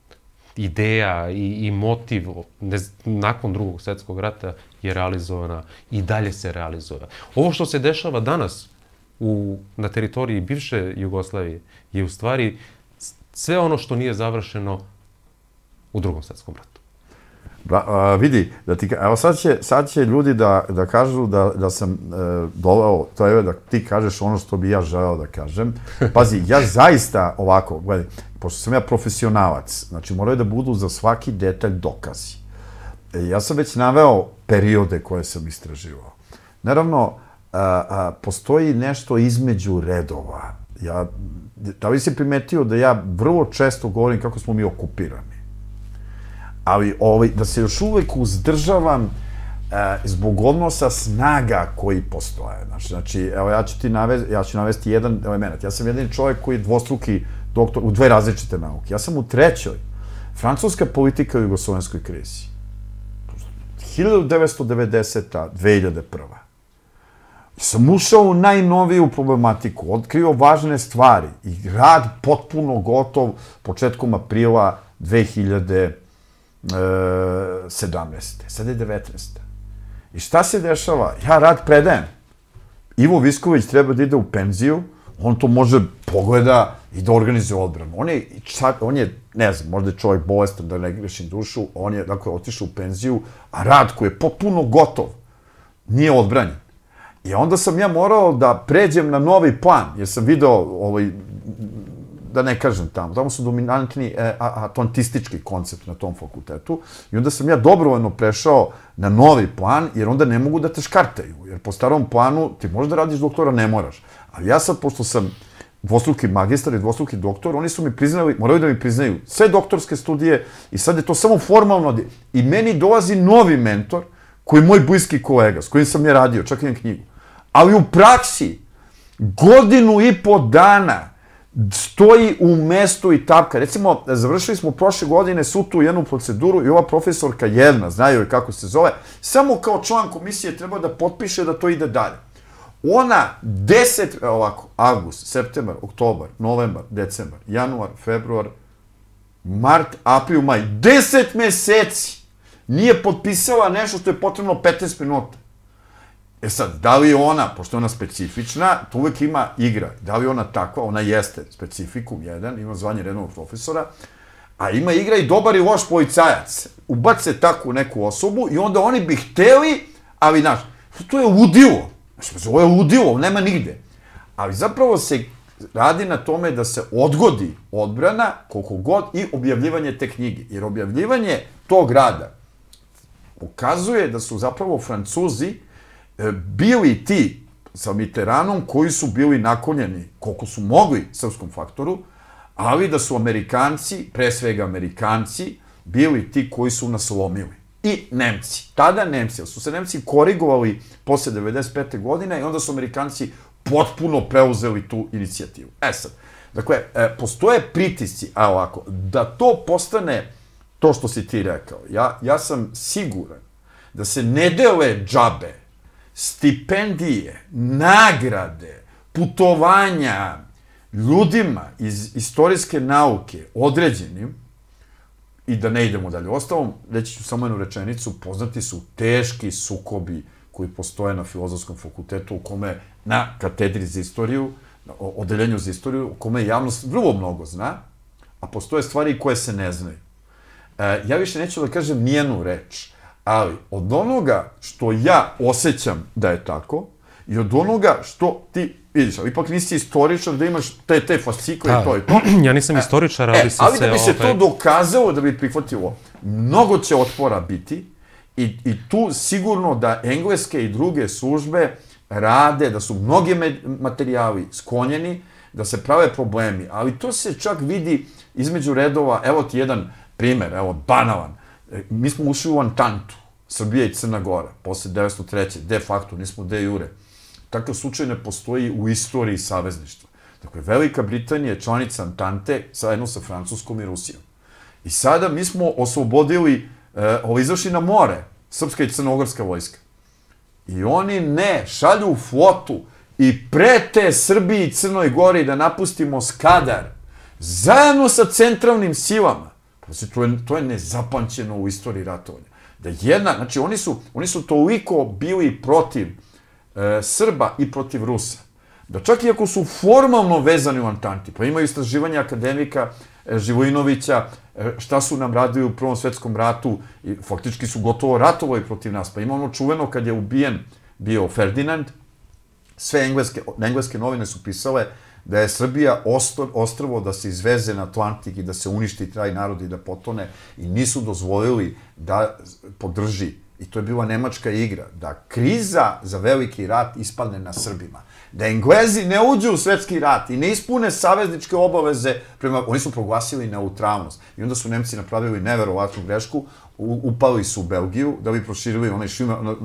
ideja i motiv nakon Drugog svjetskog rata je realizovana i dalje se realizuje. Ovo što se dešava danas na teritoriji bivše Jugoslavije je u stvari sve ono što nije završeno u Drugom svjetskom ratu. Vidi, evo sad će ljudi da kažu da sam doveo, to je da ti kažeš ono što bi ja želeo da kažem. Pazi, ja zaista ovako, gledaj, pošto sam ja profesionalac, znači moraju da budu za svaki detalj dokazi. Ja sam već naveo periode koje sam istraživao. Naravno, postoji nešto između redova. Da li si primetio da ja vrlo često govorim kako smo mi okupirani? Ali da se još uvek uzdržavam zbog odnosa snaga koji postoje. Znači, evo ja ću navesti jedan element. Ja sam jedan čovjek koji je dvostruki doktor u dve različite nauke. Ja sam u trećoj. Francuska politika u jugoslovenskoj krizi. 1990. 2001. Sam ušao u najnoviju problematiku, otkrio važne stvari i rad potpuno gotov početkom aprila 2017. Sad je 19. I šta se dešava? Ja rad predajem. Ivo Visković treba da ide u penziju, on to može pogleda i da organizuje odbranu. On je, ne znam, možda je čovjek bolestan, da ne grešim dušu, on je, dakle, otišao u penziju, a rad koji je potpuno gotov, nije odbranjen. I onda sam ja morao da pređem na novi plan, jer sam video, da ne kažem tamo su dominantni atlantistički koncept na tom fakultetu, i onda sam ja dobrovoljno prešao na novi plan, jer onda ne mogu da te škartaju, jer po starom planu ti možeš da radiš doktora, ne moraš. Ali ja sad, pošto sam dvostruki magistar i dvostruki doktor, oni su mi priznali, moraju da mi priznaju sve doktorske studije i sad je to samo formalno. I meni dolazi novi mentor, koji je moj bliski kolega, s kojim sam je radio, čak imam knjigu. Ali u praksi, 1,5 dana stoji u mestu i tapka. Recimo, završili smo prošle godine svu tu jednu proceduru i ova profesorka jedna, znaju je kako se zove, samo kao član komisije treba da potpiše da to ide dalje. Ona 10, ovako, avgust, septembar, oktobar, novembar, decembar, januar, februar, mart, april, maj, 10 meseci nije potpisala nešto što je potrebno 15 minuta. E sad, da li je ona, pošto je ona specifična, to uvek ima igra. Da li je ona takva? Ona jeste specifikum jedan, ima zvanje redovnog profesora, a ima igra i dobar i loš policajac. Ubace takvu neku osobu i onda oni bi hteli, ali, znaš, to je ludilo. Znaš, ovo je ludilo, nema nigde. Ali zapravo se radi na tome da se odgodi odbrana, koliko god, i objavljivanje te knjige. Jer objavljivanje tog rada ukazuje da su zapravo Francuzi bili ti sa Mitteranom koji su bili naklonjeni koliko su mogli srpskom faktoru, ali da su Amerikanci, pre svega Amerikanci, bili ti koji su nas lomili. I Nemci. Tada Nemci, jer su se Nemci korigovali posle 95. godine i onda su Amerikanci potpuno preuzeli tu inicijativu. E sad, dakle, postoje pritisci, a ovako, da to postane to što si ti rekao. Ja sam siguran da se ne dele džabe, stipendije, nagrade, putovanja ljudima iz istorijske nauke određenim, i da ne idemo dalje. Ostalom, reći ću samo jednu rečenicu, poznati su teški sukobi koji postoje na Filozofskom fakultetu, u kome na katedri za istoriju, odeljenju za istoriju, u kome javnost vrlo mnogo zna, a postoje stvari koje se ne znaju. Ja više neću da kažem nijednu reč, ali od onoga što ja osjećam da je tako i od onoga što ti vidiš, ali ipak nisi istoričar da imaš te fascikle i to i to. Ja nisam istoričar, ali se... Ali da bi se to dokazalo, da bi prihvatilo, mnogo će otpora biti i tu sigurno da engleske i druge službe rade, da su mnogi materijali sklonjeni, da se prave problemi, ali to se čak vidi između redova. Evo ti jedan primer, evo, banalan. Mi smo ušli u Antantu, Srbija i Crna Gora, posle 1903. De facto, nismo de jure. Takav slučaj ne postoji u istoriji savezništva. Dakle, Velika Britanija je članica Antante zajedno sa Francuskom i Rusijom. I sada mi smo oslobodili, izašli na more, srpska i crnogorska vojska. I oni ne šalju flotu i prete Srbiji i Crnoj Gori da napustimo Skadar, zajedno sa centralnim silama. To je nezapamćeno u istoriji ratovanja. Da jedna, znači oni su toliko bili protiv Srba i protiv Rusa, da čak i ako su formalno vezani u Antanti, pa imaju istraživanja akademika Živojinovića, šta su nam radili u Prvom svetskom ratu, i faktički su gotovo ratovali protiv nas. Pa ima ono čuveno kad je ubijen bio Ferdinand, sve engleske novine su pisale da je Srbija ostrvo da se izveze na Atlantik i da se uništi taj narod i da potone, i nisu dozvolili da podrži. I to je bila nemačka igra, da kriza za veliki rat ispadne na Srbima. Da Englezi ne uđu u svetski rat i ne ispune savezničke obaveze, oni su proglasili neutralnost. I onda su Nemci napravili neverovatnu grešku, upali su u Belgiju, da bi proširili onaj šima,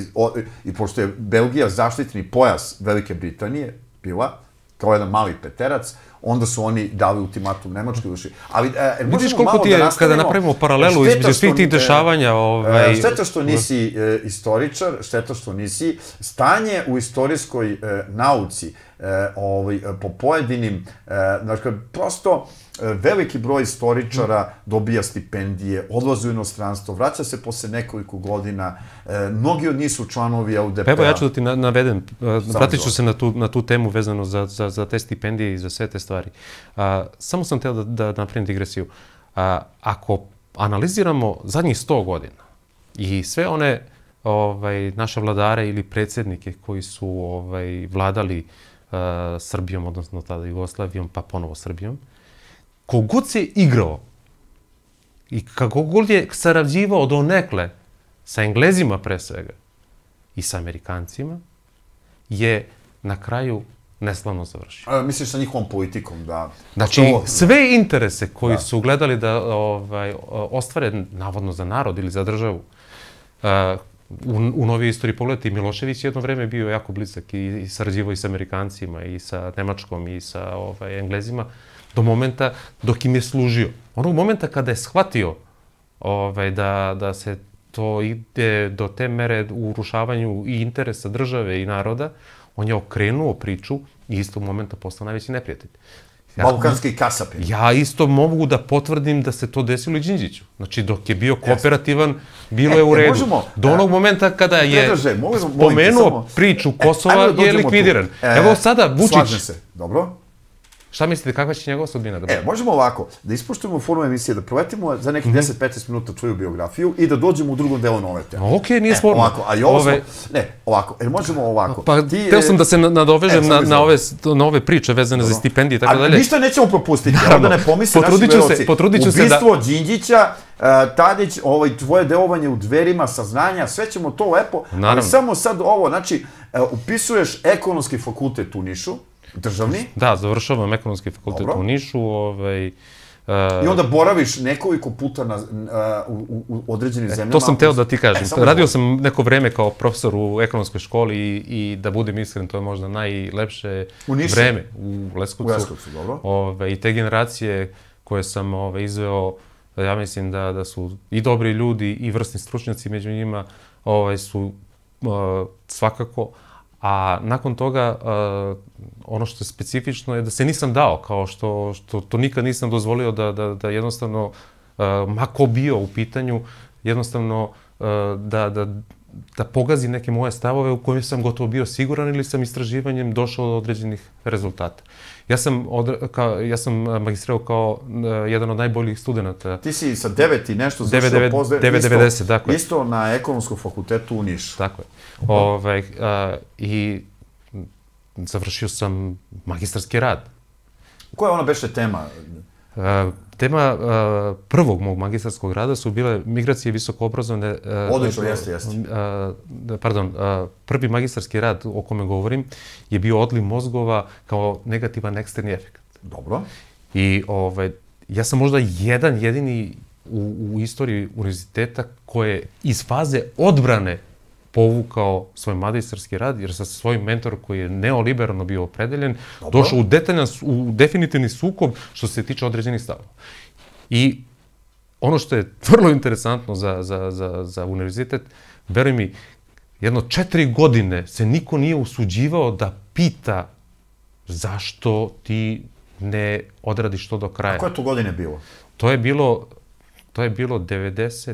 i pošto je Belgija zaštitni pojas Velike Britanije bila, kao jedan mali peterac, onda su oni dali ultimatum Nemačkoj uši. Vidiš koliko ti je, kada napravimo paralelu između svih tih dešavanja... Šteta što nisi istoričar, šteta što nisi. Stanje u istorijskoj nauci po pojedinim... Prosto veliki broj istoričara dobija stipendije, odlaze u inostranstvo, vraća se posle nekoliko godina, mnogi od njih su članovi LDP-a. Evo, ja ću da ti navedem, vratit ću se na tu temu vezano za te stipendije i za sve te stvari. Samo sam htio da napravim digresiju. Ako analiziramo zadnjih 100 godina i sve one naše vladare ili predsjednike koji su vladali Srbijom, odnosno tada Jugoslavijom, pa ponovo Srbijom, kogod se igrao i kako god je sarađivao donekle sa Englezima pre svega i sa Amerikancima, je na kraju neslavno završio. Misliš sa njihovom politikom, da... Znači, sve interese koji su gledali da ostvare, navodno za narod ili za državu, u novijoj istoriji pogledati, Milošević jedno vreme bio jako blizak i sarađivao i sa Amerikancima, i sa Nemačkom, i sa Englezima, do momenta dok im je služio. Onog momenta kada je shvatio da se to ide do te mere u urušavanju i interesa države i naroda, on je okrenuo priču i istog momenta postao najveći neprijatelj. Balkanski kasapin. Ja isto mogu da potvrdim da se to desilo i Đinđiću. Znači, dok je bio kooperativan, bilo je u redu. Do onog momenta kada je spomenuo priču Kosova, je likvidiran. Evo sada Vučić... Slažem se, dobro. Šta mislite, kakva će njegova sudbina da bude? Možemo ovako, da ispoštujemo formu emisije, da proletimo za nekih 10-15 minuta tvoju biografiju i da dođemo u drugom delu nove teme. Okej, nije sporno. Ovako, a i ovo smo... Ne, ovako, možemo ovako. Pa, teo sam da se nadovežem na ove priče vezane za stipendije i tako dalje. Ali ništa nećemo propustiti, onda ne pomisli naši gledalci. Potrudit ću se da... Ubistvo Đinđića, Tadić, tvoje delovanje u Dverima, saznanja, sve ćemo to lepo, ali samo sad ovo, znači, upisuješ ekonomski fakultet u Nišu, državni? Da, završavam ekonomski fakultet u Nišu. I onda boraviš nekoliko puta u određenim zemljama? To sam teo da ti kažem. Radio sam neko vreme kao profesor u ekonomskoj školi i da budem iskren, to je možda najlepše vreme u Leskovcu. U Leskovcu, dobro. I te generacije koje sam izveo, ja mislim da su i dobri ljudi i vrsni stručnjaci među njima, su svakako. A nakon toga, ono što je specifično je da se nisam dao, kao što to nikad nisam dozvolio da jednostavno, ma ko bio u pitanju, jednostavno da pogazi neke moje stavove u kojima sam gotovo bio siguran ili sam istraživanjem došao do određenih rezultata. Ja sam magistrirao kao jedan od najboljih studenta. Ti si sa 9 i nešto završio 9,90, dakle. Isto na ekonomskom fakultetu u Nišu. Tako je. I završio sam magistarski rad. Koja ona beše tema? Tema prvog mog magistarskog rada su bile migracije visokoobrazovane... Odlično, jeste. Pardon, prvi magistarski rad o kome govorim je bio odliv mozgova kao negativan eksterni efekt. Dobro. I ja sam možda jedini u istoriji univerziteta koje iz faze odbrane povukao svoj magistarski rad, jer sa svojim mentorom koji je neoliberalno bio opredeljen, došao u definitivni sukob što se tiče određenih stavova. I ono što je vrlo interesantno za univerzitet, veruj mi, jedno 4 godine se niko nije usuđivao da pita zašto ti ne odradiš to do kraja. A koje to godine bilo? To je bilo 99.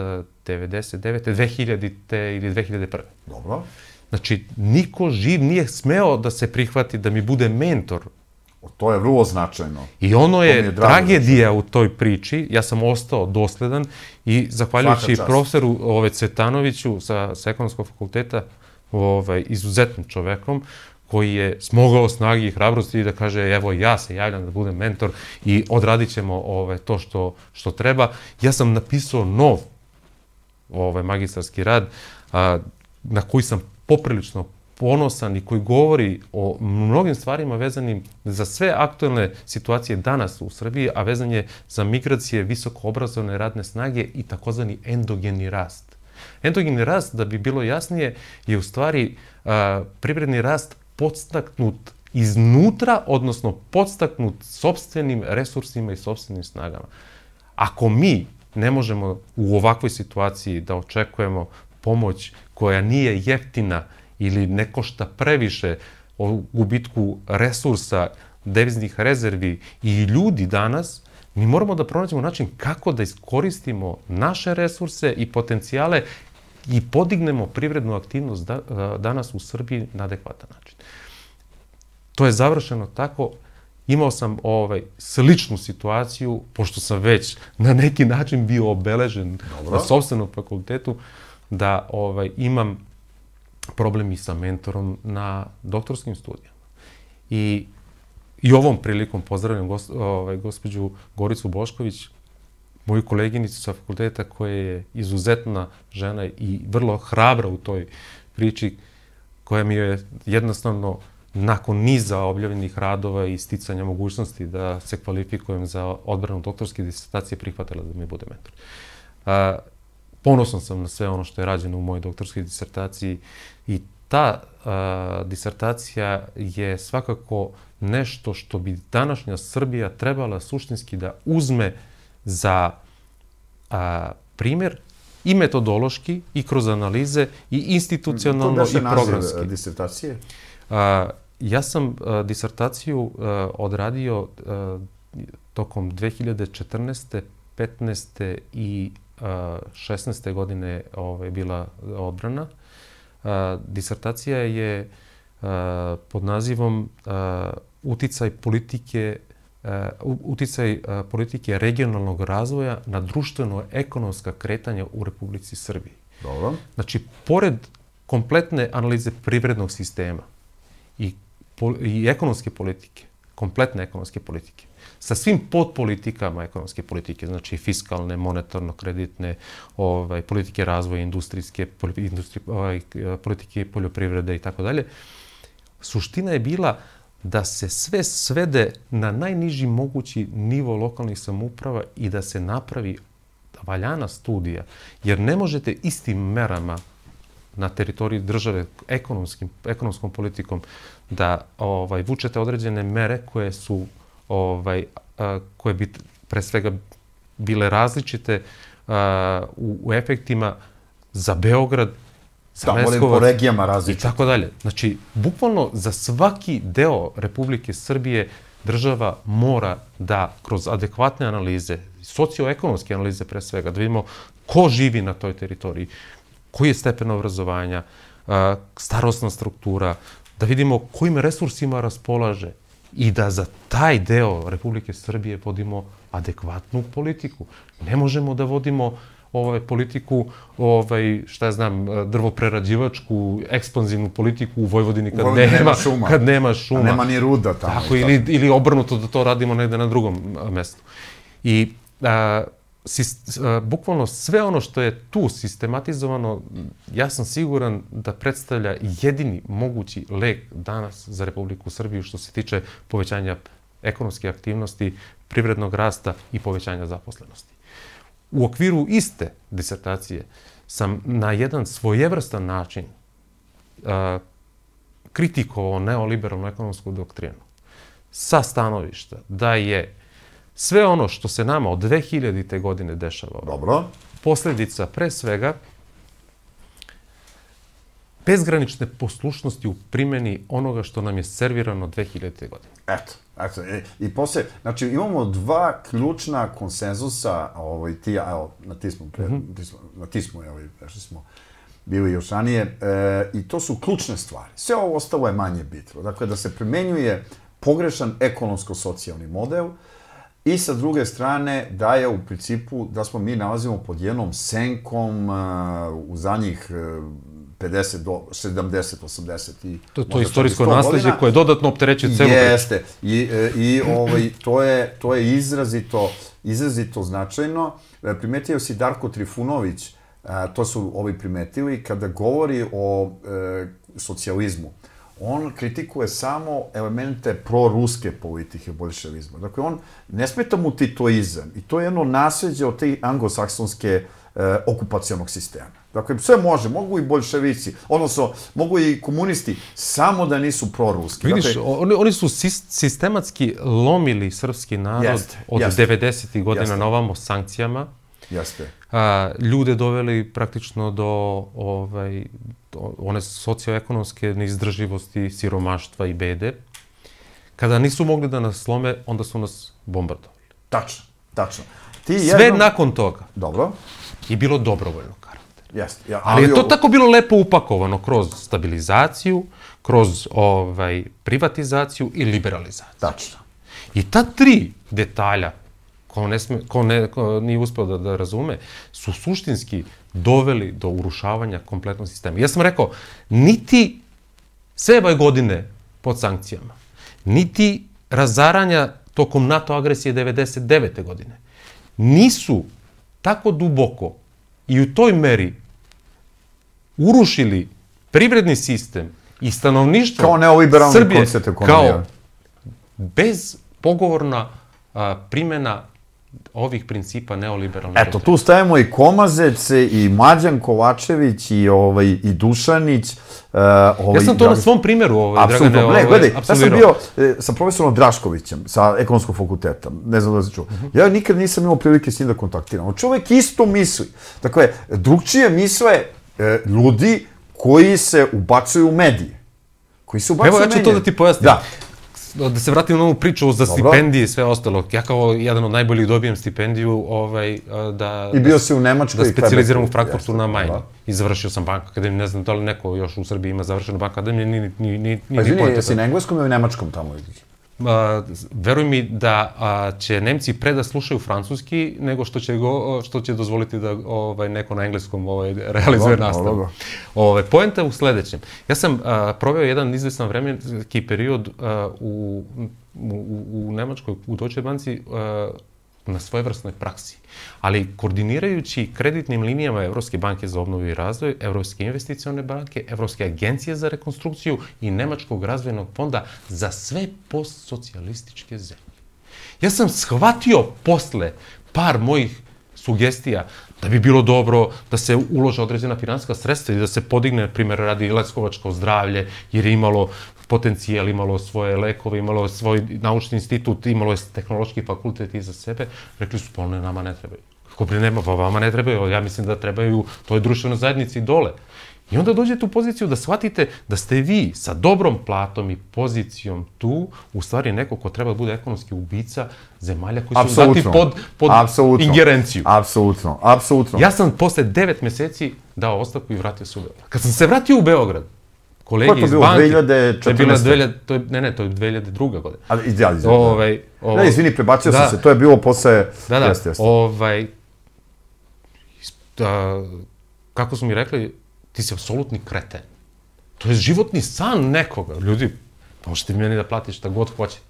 2000. ili 2001. Dobro. Znači, niko živ nije smeo da se prihvati da mi bude mentor. To je vrlo značajno. I ono je tragedija u toj priči. Ja sam ostao dosledan i zahvaljujući profesoru Cvetanoviću sa ekonomskog fakulteta, izuzetnim čovekom, koji je smogao snagi i hrabrosti da kaže, evo ja se javljam da budem mentor i odradit ćemo to što treba. Ja sam napisao nov magistarski rad na koji sam poprilično ponosan i koji govori o mnogim stvarima vezanim za sve aktuelne situacije danas u Srbiji, a vezan je za migracije visokoobrazovane radne snage i takozvani endogeni rast. Endogeni rast, da bi bilo jasnije, je u stvari privredni rast podstaknut iznutra, odnosno podstaknut sopstvenim resursima i sopstvenim snagama. Ako mi ne možemo u ovakvoj situaciji da očekujemo pomoć koja nije jeftina ili ne košta previše o gubitku resursa, deviznih rezervi i ljudi danas, mi moramo da pronađemo način kako da iskoristimo naše resurse i potencijale i podignemo privrednu aktivnost danas u Srbiji na adekvatan način. To je završeno tako. Imao sam sličnu situaciju, pošto sam već na neki način bio obeležen na sopstvenom fakultetu, da imam problem i sa mentorom na doktorskim studijama. I ovom prilikom pozdravljam gospođu Goricu Bošković, moju koleginicu sa fakulteta koja je izuzetna žena i vrlo hrabra u toj priči, koja mi je jednostavno nakon niza objavljenih radova i sticanja mogućnosti da se kvalifikujem za odbranu doktorske disertacije, prihvatila da mi bude mentor. Ponosan sam na sve ono što je rađeno u mojoj doktorskoj disertaciji i ta disertacija je svakako nešto što bi današnja Srbija trebala suštinski da uzme za primjer i metodološki, i kroz analize, i institucionalno, i programski. To beše naziv disertacije? Ja sam disertaciju odradio tokom 2014. 15. i 16. godine bila odbrana. Disertacija je pod nazivom uticaj politike regionalnog razvoja na društveno-ekonomska kretanja u Republici Srbiji. Dobro. Znači, pored kompletne analize privrednog sistema i ekonomske politike, kompletne ekonomske politike, sa svim podpolitikama ekonomske politike, znači fiskalne, monetarno-kreditne, politike razvoja, industrijske, politike poljoprivrede i tako dalje, suština je bila da se sve svede na najniži mogući nivo lokalnih samouprava i da se napravi valjana studija, jer ne možete istim merama na teritoriji države, ekonomskom politikom, da vučete određene mere koje su, koje bi pre svega bile različite u efektima za Beograd, Da, molim po regijama različite. I tako dalje. Znači, bukvalno za svaki deo Republike Srbije država mora da kroz adekvatne analize, socioekonomske analize pre svega, da vidimo ko živi na toj teritoriji, koji je stepen obrazovanja, starosna struktura, da vidimo kojim resursima raspolaže i da za taj deo Republike Srbije vodimo adekvatnu politiku. Ne možemo da vodimo politiku, šta ja znam, drvoprerađivačku, ekspanzivnu politiku u Vojvodini kad nema šuma. Nema ni ruda tamo. Tako, ili obrnuto da to radimo negde na drugom mestu. I bukvalno sve ono što je tu sistematizovano, ja sam siguran da predstavlja jedini mogući lek danas za Republiku Srbiju što se tiče povećanja ekonomske aktivnosti, privrednog rasta i povećanja zaposlenosti. U okviru iste disertacije sam na jedan svojevrstan način kritikovao neoliberalnu ekonomsku doktrinu sa stanovišta da je sve ono što se nama od 2000. godine dešavalo, posljedica pre svega bezgranične poslušnosti u primjeni onoga što nam je servirano 2000. godine. Eto. I posle, znači imamo dva ključna konsenzusa, na ti smo, prešli smo, bili još ranije, i to su ključne stvari. Sve ovo ostalo je manje bitno. Dakle, da se primenjuje pogrešan ekonomsko-socijalni model i sa druge strane da je u principu, da smo mi nalazimo pod jednom senkom u zadnjih 50 do 70, 80 i... To je istorijsko nasleđe koje dodatno opterećuje celu priču. Jeste. I to je izrazito značajno. Primetio si Darko Trifunović, to su ovi primetili, kada govori o socijalizmu. On kritikuje samo elemente proruske politike bolševizma. Dakle, on ne smeta mu titoizam. I to je jedno nasleđe od te anglosaksonske okupacionog sistema. Dakle, sve može, mogu i bolševici, odnosno, mogu i komunisti, samo da nisu proruski. Vidiš, oni su sistematski lomili srpski narod od 90. godina na ovamo sankcijama. Jeste. Ljude doveli praktično do one socioekonomske neizdrživosti, siromaštva i bede. Kada nisu mogli da nas slome, onda su nas bombardovali. Tačno. Sve nakon toga Dobro. je bilo dobrovoljno karaktera. Jeste. Ali je to tako bilo lepo upakovano kroz stabilizaciju, kroz privatizaciju i liberalizaciju. Tačno. I ta tri detalja, ko nije uspeo da razume, su suštinski doveli do urušavanja kompletnog sistema. Ja sam rekao, niti sve ove godine pod sankcijama, niti razaranja tokom NATO agresije 99. godine, nisu tako duboko i u toj meri urušili privredni sistem i stanovništvo kao neoliberalni koncept ekonomije. Kao bezpogovorna primjena ovih principa neoliberalne. Eto, tu stavimo i Komazec, i Mlađan Kovačević, i Dušanić. Ja sam to na svom primjeru, Dragane, ne, gledaj, ja sam bio sa profesorom Draškovićem, sa ekonomskog fakulteta, ne znam da se čuo. Ja nikad nisam imao prilike s njim da kontaktiram. Čovek isto misli. Dakle, drugčije misle ljudi koji se ubacuju u medije. Evo, ja ću to da ti pojasnim. Da se vratim na ovu priču za stipendije i sve ostalo. Ja kao jedan od najboljih dobijem stipendiju da... I bio si u Nemačkoj i Quebecu. Da specijaliziram u Frankfurtu na Majni. I završio sam banka akademiju. Ne znam da li neko još u Srbiji ima završenu banka akademiju. Pa izvini, jesi na engleskom ili nemačkom tamo? Veruj mi da će Nemci pre da slušaju francuski nego što će dozvoliti da neko na engleskom realizuje nastavu. Poenta je u sledećem. Ja sam proveo jedan izvestan vremenski period u Nemačkoj, u Deutsche Banci, na svojevrsnoj praksi. Ali koordinirajući kreditnim linijama Evropske banke za obnovu i razvoj, Evropske investicione banke, Evropske agencije za rekonstrukciju i Nemačkog razvojnog fonda za sve postsocijalističke zemlje. Ja sam shvatio posle par mojih sugestija da bi bilo dobro da se ulože određena finansijska sredstva i da se podigne, primjer, radi Leskovačko zdravlje, jer je imalo potencijal, imalo svoje lekove, imalo svoj naučni institut, imalo je tehnološki fakultet iza sebe. Rekli su, pa one nama ne trebaju. Kako bi nema, pa vama ne trebaju, ja mislim da trebaju toj društvenoj zajednici dole. I onda dođete u poziciju da shvatite da ste vi sa dobrom platom i pozicijom tu, u stvari neko ko treba da bude ekonomski ubica zemalja koji su dati pod ingerenciju. Apsolutno, apsolutno. Ja sam posle 9 meseci dao ostavku i vratio se u Beograd. Kad sam se vratio u Beograd, kolegi iz banke... Ko je to bilo, 2014? Ne, to je 2002. godine. Ne, izvini, prebacio sam se, to je bilo posle... Kako su mi rekli, ti si apsolutni kreten. To je životni san nekoga. Ljudi, možete meni da platiš šta god hoćete.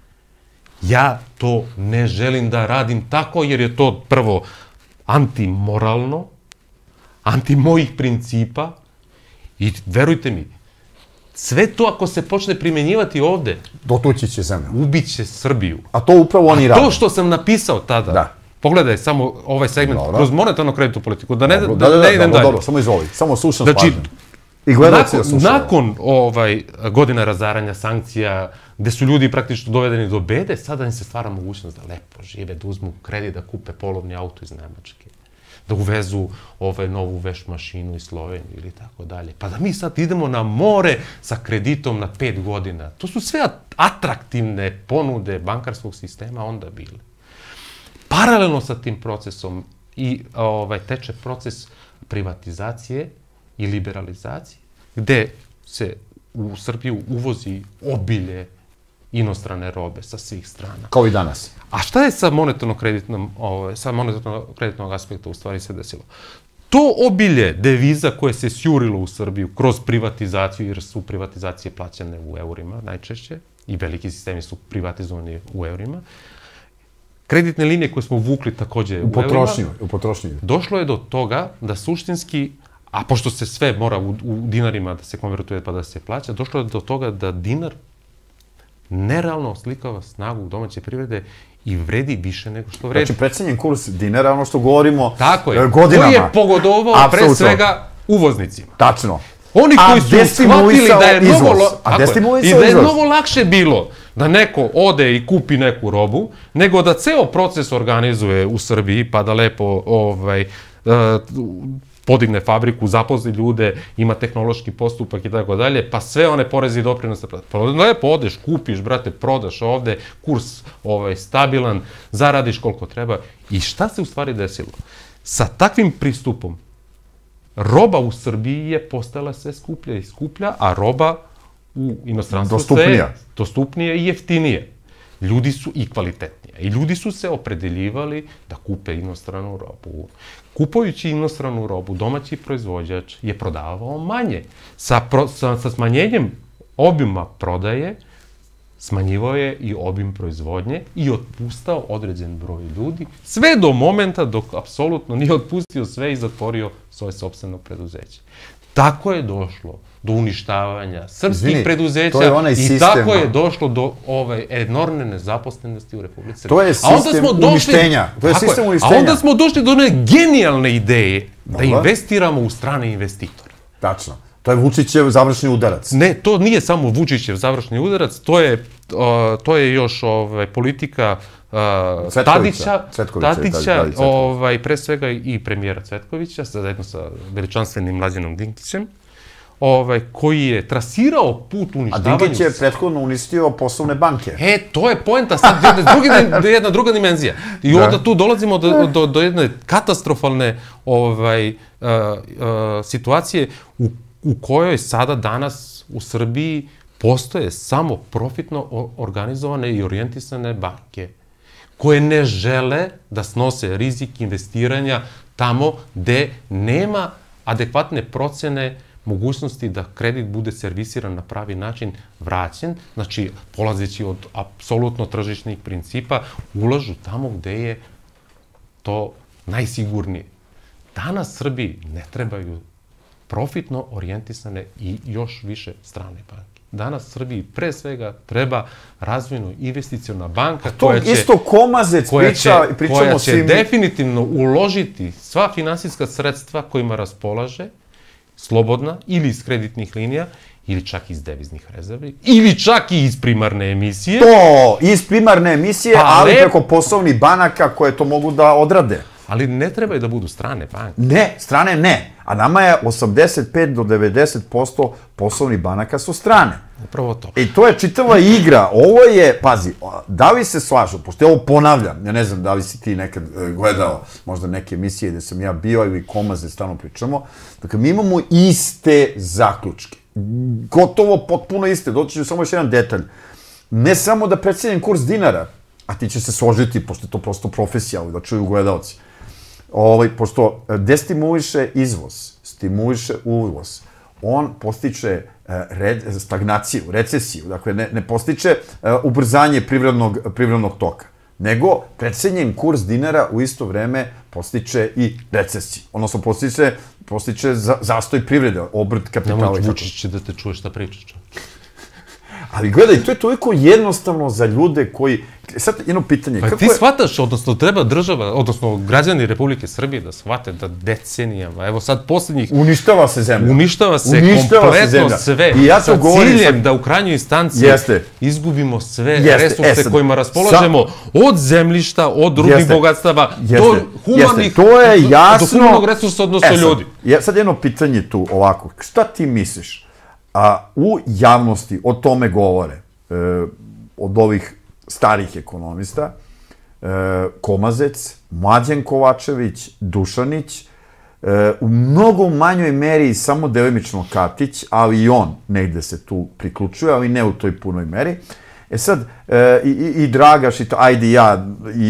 Ja to ne želim da radim tako, jer je to prvo antimoralno, anti mojih principa i verujte mi, sve to ako se počne primenjivati ovde, dotući će zemlju. Ubiće Srbiju. A to upravo oni rade. A to što sam napisao tada, pogledaj samo ovaj segment kroz monetarno kreditnu politiku, da ne idem dalje. Dobro, samo izvoli, samo slušam s pažnjom. I gledalci da slušaju. Nakon godina razaranja, sankcija, gde su ljudi praktično dovedeni do bede, sada im se stvara mogućnost da lepo žive, da uzmu kredit, da kupe polovni auto iz Nemačke, da uvezu novu veš mašinu iz Slovenije ili tako dalje. Pa da mi sad idemo na more sa kreditom na 5 godina. To su sve atraktivne ponude bankarskog sistema onda bile. Paralelno sa tim procesom i teče proces privatizacije i liberalizacije, gde se u Srbiju uvozi obilje inostrane robe sa svih strana. Kao i danas. A šta je sa monetarno-kreditnog aspekta u stvari se desilo? To obilje deviza koje se sjurilo u Srbiju kroz privatizaciju, jer su privatizacije plaćane u eurima najčešće i veliki sistemi su privatizovani u eurima, kreditne linije koje smo vukli takođe u potrošnju. Došlo je do toga da suštinski, a pošto se sve mora u dinarima da se konvertuje pa da se plaća, došlo je do toga da dinar nerealno oslikava snagu domaće privrede i vredi više nego što vredi. Znači, precenjen kurs dinara, ono što govorimo godinama. Tako je. Koji je pogodovao pre svega uvoznicima. Tačno. Oni koji su shvatili da je mnogo lakše bilo da neko ode i kupi neku robu, nego da ceo proces organizuje u Srbiji, pa da lepo podigne fabriku, zaposli ljude, ima tehnološki postupak i tako dalje, pa sve one porezi i doprinose. Pa lepo odeš, kupiš, brate, prodaš ovde, kurs stabilan, zaradiš koliko treba. I šta se u stvari desilo? Sa takvim pristupom roba u Srbiji je postala sve skuplja i skuplja, a roba u inostranstvu sve dostupnije i jeftinije. Ljudi su i kvalitetnije. I ljudi su se opredeljivali da kupe inostranu robu. Kupujući inostranu robu, domaći proizvođač je prodavao manje. Sa smanjenjem obima prodaje, smanjivao je i obim proizvodnje i otpustao određen broj ljudi, sve do momenta dok apsolutno nije otpustio sve i zatvorio svoje sopstveno preduzeće. tako je došlo do uništavanja srpskih preduzeća i tako je došlo do enormne nezaposlenosti u Republici Srbiji. To je sistem uništenja. A onda smo došli do one genijalne ideje da investiramo u strane investitore. Tačno. To je Vučićev završni udarac. Ne, to nije samo Vučićev završni udarac, to je još politika Tadića, pre svega i premijera Cvetkovića, zajedno sa veličanstvenim Mlađanom Dinkićem, koji je trasirao put uništavanju... A Dinkić je prethodno uništio poslovne banke. To je poenta, sad jedna druga dimenzija. I onda tu dolazimo do jedne katastrofalne situacije u kojoj sada danas u Srbiji postoje samo profitno organizovane i orijentisane banke koje ne žele da snose rizik investiranja tamo gde nema adekvatne procene mogućnosti da kredit bude servisiran na pravi način, vraćen, znači polazeći od apsolutno tržišnih principa, ulažu tamo gde je to najsigurnije. Danas Srbiji ne trebaju profitno orijentisane i još više strane banke. Danas Srbiji pre svega treba razvojno investiciona banka koja će definitivno uložiti sva finansijska sredstva kojima raspolaže, slobodna ili iz kreditnih linija, ili čak iz deviznih rezervi, ili čak i iz primarne emisije. To, iz primarne emisije, ali preko poslovnih banaka koje to mogu da odrade. Ali ne trebaju da budu strane banke. Ne, strane ne. A nama je 85 do 90% poslovnih banaka su strane. Upravo to. I to je čitava igra. Ovo je, pazi, da li se slažu, pošto ja ovo ponavljam, ja ne znam da li si ti nekad gledao možda neke emisije gde sam ja bio ili Komaze stalno pričamo. Dakle, mi imamo iste zaključke. Gotovo potpuno iste. Doći ću samo još jedan detalj. Ne samo da precijenim kurs dinara, a ti će se složiti, pošto je to prosto profesija, da čuju gledalci. Pošto destimuliše izvoz, stimuliše uvoz, on postiče stagnaciju, recesiju, dakle ne postiče ubrzanje privrednog toka, nego precenjen kurs dinara u isto vreme postiče i recesiju, odnosno postiče zastoj privrede, obrt kapitala. Nemoj Vučić da te čuje šta pričaš. Ali gledaj, to je toliko jednostavno za ljude koji... Sad jedno pitanje. Pa ti shvataš, odnosno treba država, odnosno građani Republike Srbije da shvate da decenijama, evo sad poslednjih... Uništava se zemlja. Uništava se kompletno sve. Sa ciljem da u krajnjoj instanciji izgubimo sve resurse kojima raspolažemo, od zemljišta, od rudnih bogatstava, do humanog resursa, odnosno ljudi. Sad jedno pitanje tu, ovako. Šta ti misliš? U javnosti o tome govore od ovih starih ekonomista Komazec, Mlađan Kovačević, Dušanić, u mnogo manjoj meri samo delimično Katić, ali i on negde se tu priključuje, ali ne u toj punoj meri. Sad, i Dragaš, ajde i ja,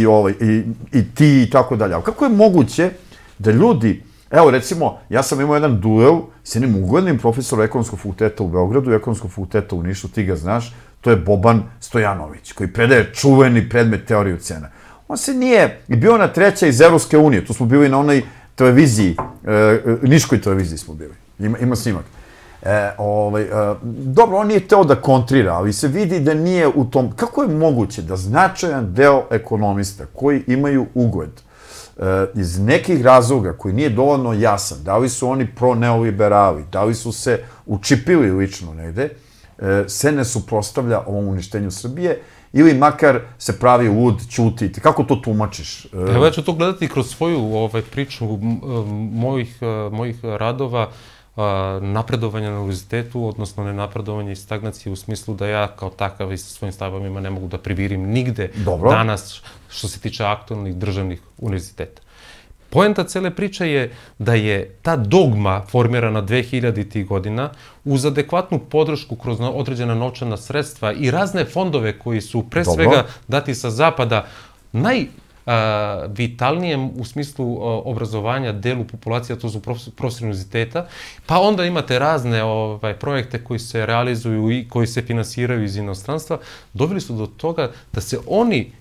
i ti i tako dalje. Ali kako je moguće da ljudi... Evo, recimo, ja sam imao jedan duel s jednim uglednim profesorom ekonomskog fakulteta u Beogradu i ekonomskog fakulteta u Nišu, ti ga znaš, to je Boban Stojanović, koji predaje čuveni predmet teoriju cena. On se nije, i bio na treća iz Evropske unije, tu smo bili na onoj televiziji, Niškoj televiziji smo bili, ima snimak. Dobro, on nije teo da kontrira, ali se vidi da nije u tom... Kako je moguće da značajan deo ekonomista koji imaju ugled iz nekih razloga koji nije dovoljno jasan, da li su oni pro-neoliberali, da li su se učipili lično negde, se ne suprostavlja ovom uništenju Srbije ili makar se pravi lud, ćuti. Kako to tumačiš? Evo ja ću to gledati kroz svoju priču mojih radova, napredovanja na univerzitetu, odnosno nenapredovanje i stagnacije u smislu da ja kao takav i sa svojim stavovima ne mogu da privirim nigde danas što se tiče aktualnih državnih univerziteta. Poenta cele priče je da je ta dogma formirana 2000-ih godina uz adekvatnu podršku kroz određena novčana sredstva i razne fondove koji su pre svega dati sa zapada najvitalnijem u smislu obrazovanja delu populacije, a to su profesori univerziteta, pa onda imate razne projekte koji se realizuju i koji se finansiraju iz inostranstva, doveli su do toga da se oni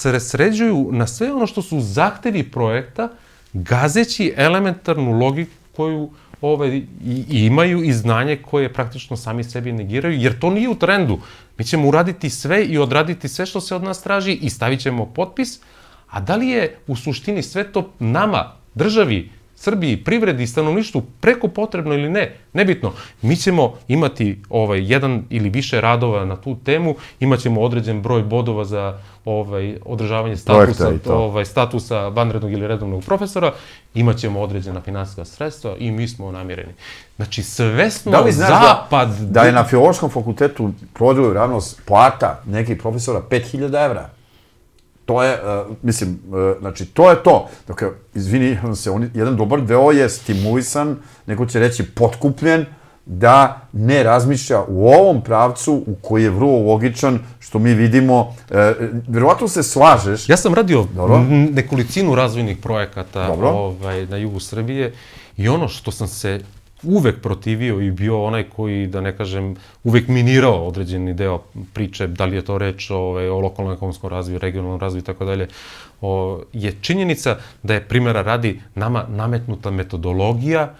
usredsređuju na sve ono što su zahtevi projekta, gazeći elementarnu logiku koju i imaju i znanje koje praktično sami sebi negiraju, jer to nije u trendu. Mi ćemo uraditi sve i odraditi sve što se od nas traži i stavit ćemo potpis, a da li je u suštini sve to nama, državi, Srbiji, privredi i stanovništvu preko potrebno ili ne, nebitno. Mi ćemo imati jedan ili više radova na tu temu, imat ćemo određen broj bodova za održavanje statusa vanrednog ili redovnog profesora, imat ćemo određena finansijska sredstva i mi smo namireni. Znači, svesno zapad... Da je na Filološkom fakultetu prodaju ravnost plata nekih profesora 5.000 evra. To je, mislim, znači, to je to. Dakle, izvini, jedan dobar deo je stimulisan, neko će reći potkupljen, da ne razmišlja u ovom pravcu u koji je vrlo logičan, što mi vidimo. Verovatno se slažeš. Ja sam radio nekolicinu razvojnih projekata na jugu Srbije i ono što sam se uvek protivio i bio onaj koji, da ne kažem, uvek minirao određeni deo priče, da li je to reč o lokalnom ekonomskom razvoju, regionalnom razvoju i tako dalje, je činjenica da je, primjera radi, nama nametnuta metodologija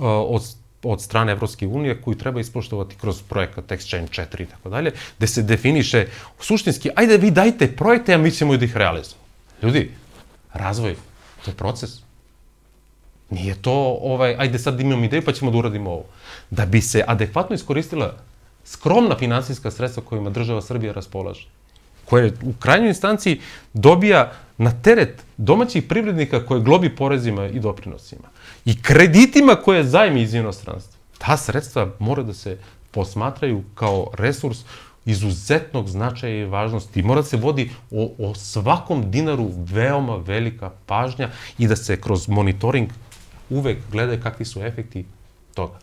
od strane Evropske unije koju treba ispoštovati kroz projekat Exchange 4 i tako dalje, gde se definiše suštinski, ajde vi dajte projekte, a mi ćemo da ih realizujemo. Ljudi, razvoj, to je proces. Nije to, ajde sad imam ideju pa ćemo da uradimo ovo. Da bi se adekvatno iskoristila skromna finansijska sredstva kojima država Srbija raspolaže, koje u krajnjoj instanciji dobija na teret domaćih privrednika koje globi porezima i doprinosima i kreditima koje zajmi iz inostranstva. Ta sredstva mora da se posmatraju kao resurs izuzetnog značaja i važnosti. Mora da se vodi o svakom dinaru veoma velika pažnja i da se kroz monitoring uvek gledaju kakvi su efekti toga.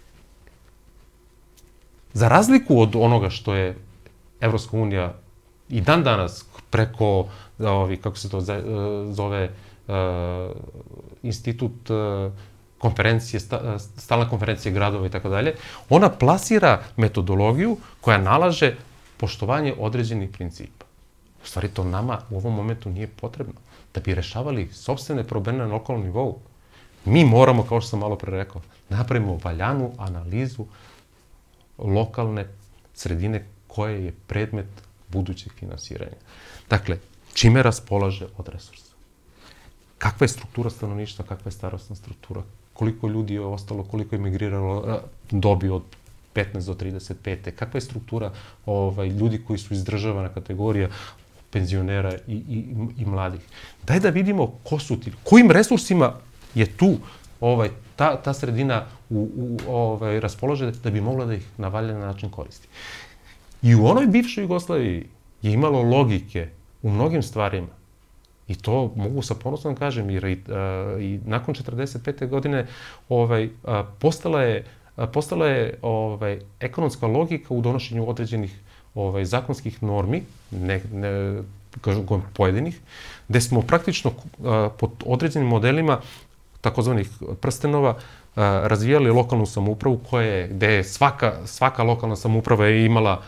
Za razliku od onoga što je Evropska unija i dan danas preko, kako se to zove, institut konferencije, stalna konferencija gradova i tako dalje, ona plasira metodologiju koja nalaže poštovanje određenih principa. U stvari, to nama u ovom momentu nije potrebno. Da bi rešavali sopstvene probleme na lokalnom nivou, mi moramo, kao što sam malo pre rekao, napravimo valjanu analizu lokalne sredine koja je predmet budućeg finansiranja. Dakle, čime raspolaže od resursa? Kakva je struktura stanovništva, kakva je starostna struktura? Koliko ljudi je ostalo, koliko je migriralo dobi od 15 do 35. Kakva je struktura ljudi koji su izdržavana kategorija penzionera i mladih? Daj da vidimo ko su ti, kojim resursima je tu ta sredina raspolože da bi mogla da ih na valjan način koristi. I u onoj bivšoj Jugoslaviji je imalo logike u mnogim stvarima. I to mogu sa ponosom kažem, jer i nakon 45. godine postala je ekonomska logika u donošenju određenih zakonskih normi, pojedinih, gde smo praktično pod određenim modelima takozvanih prstenova razvijali lokalnu samoupravu gde je svaka lokalna samouprava je imala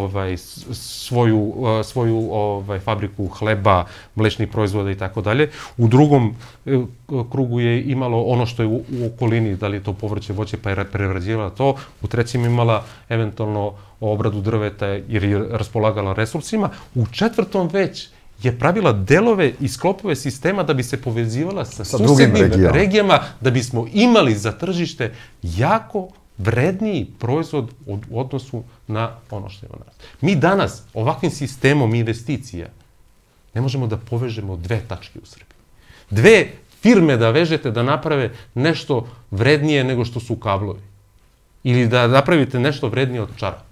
svoju fabriku hleba, mlečnih proizvoda i tako dalje. U drugom krugu je imalo ono što je u okolini, da li je to povrće, voće, pa je prerađivala to. U trećem imala eventualno obradu drveta jer je raspolagala resursima. U četvrtom već je pravila delove i sklopove sistema da bi se povezivala sa susednim regijama, da bismo imali za tržište jako vredniji proizvod u odnosu na ono što ima danas. Mi danas ovakvim sistemom investicija ne možemo da povežemo dve tačke u Srbiji. Dve firme da vežete da naprave nešto vrednije nego što su kablovi. Ili da napravite nešto vrednije od čarapa.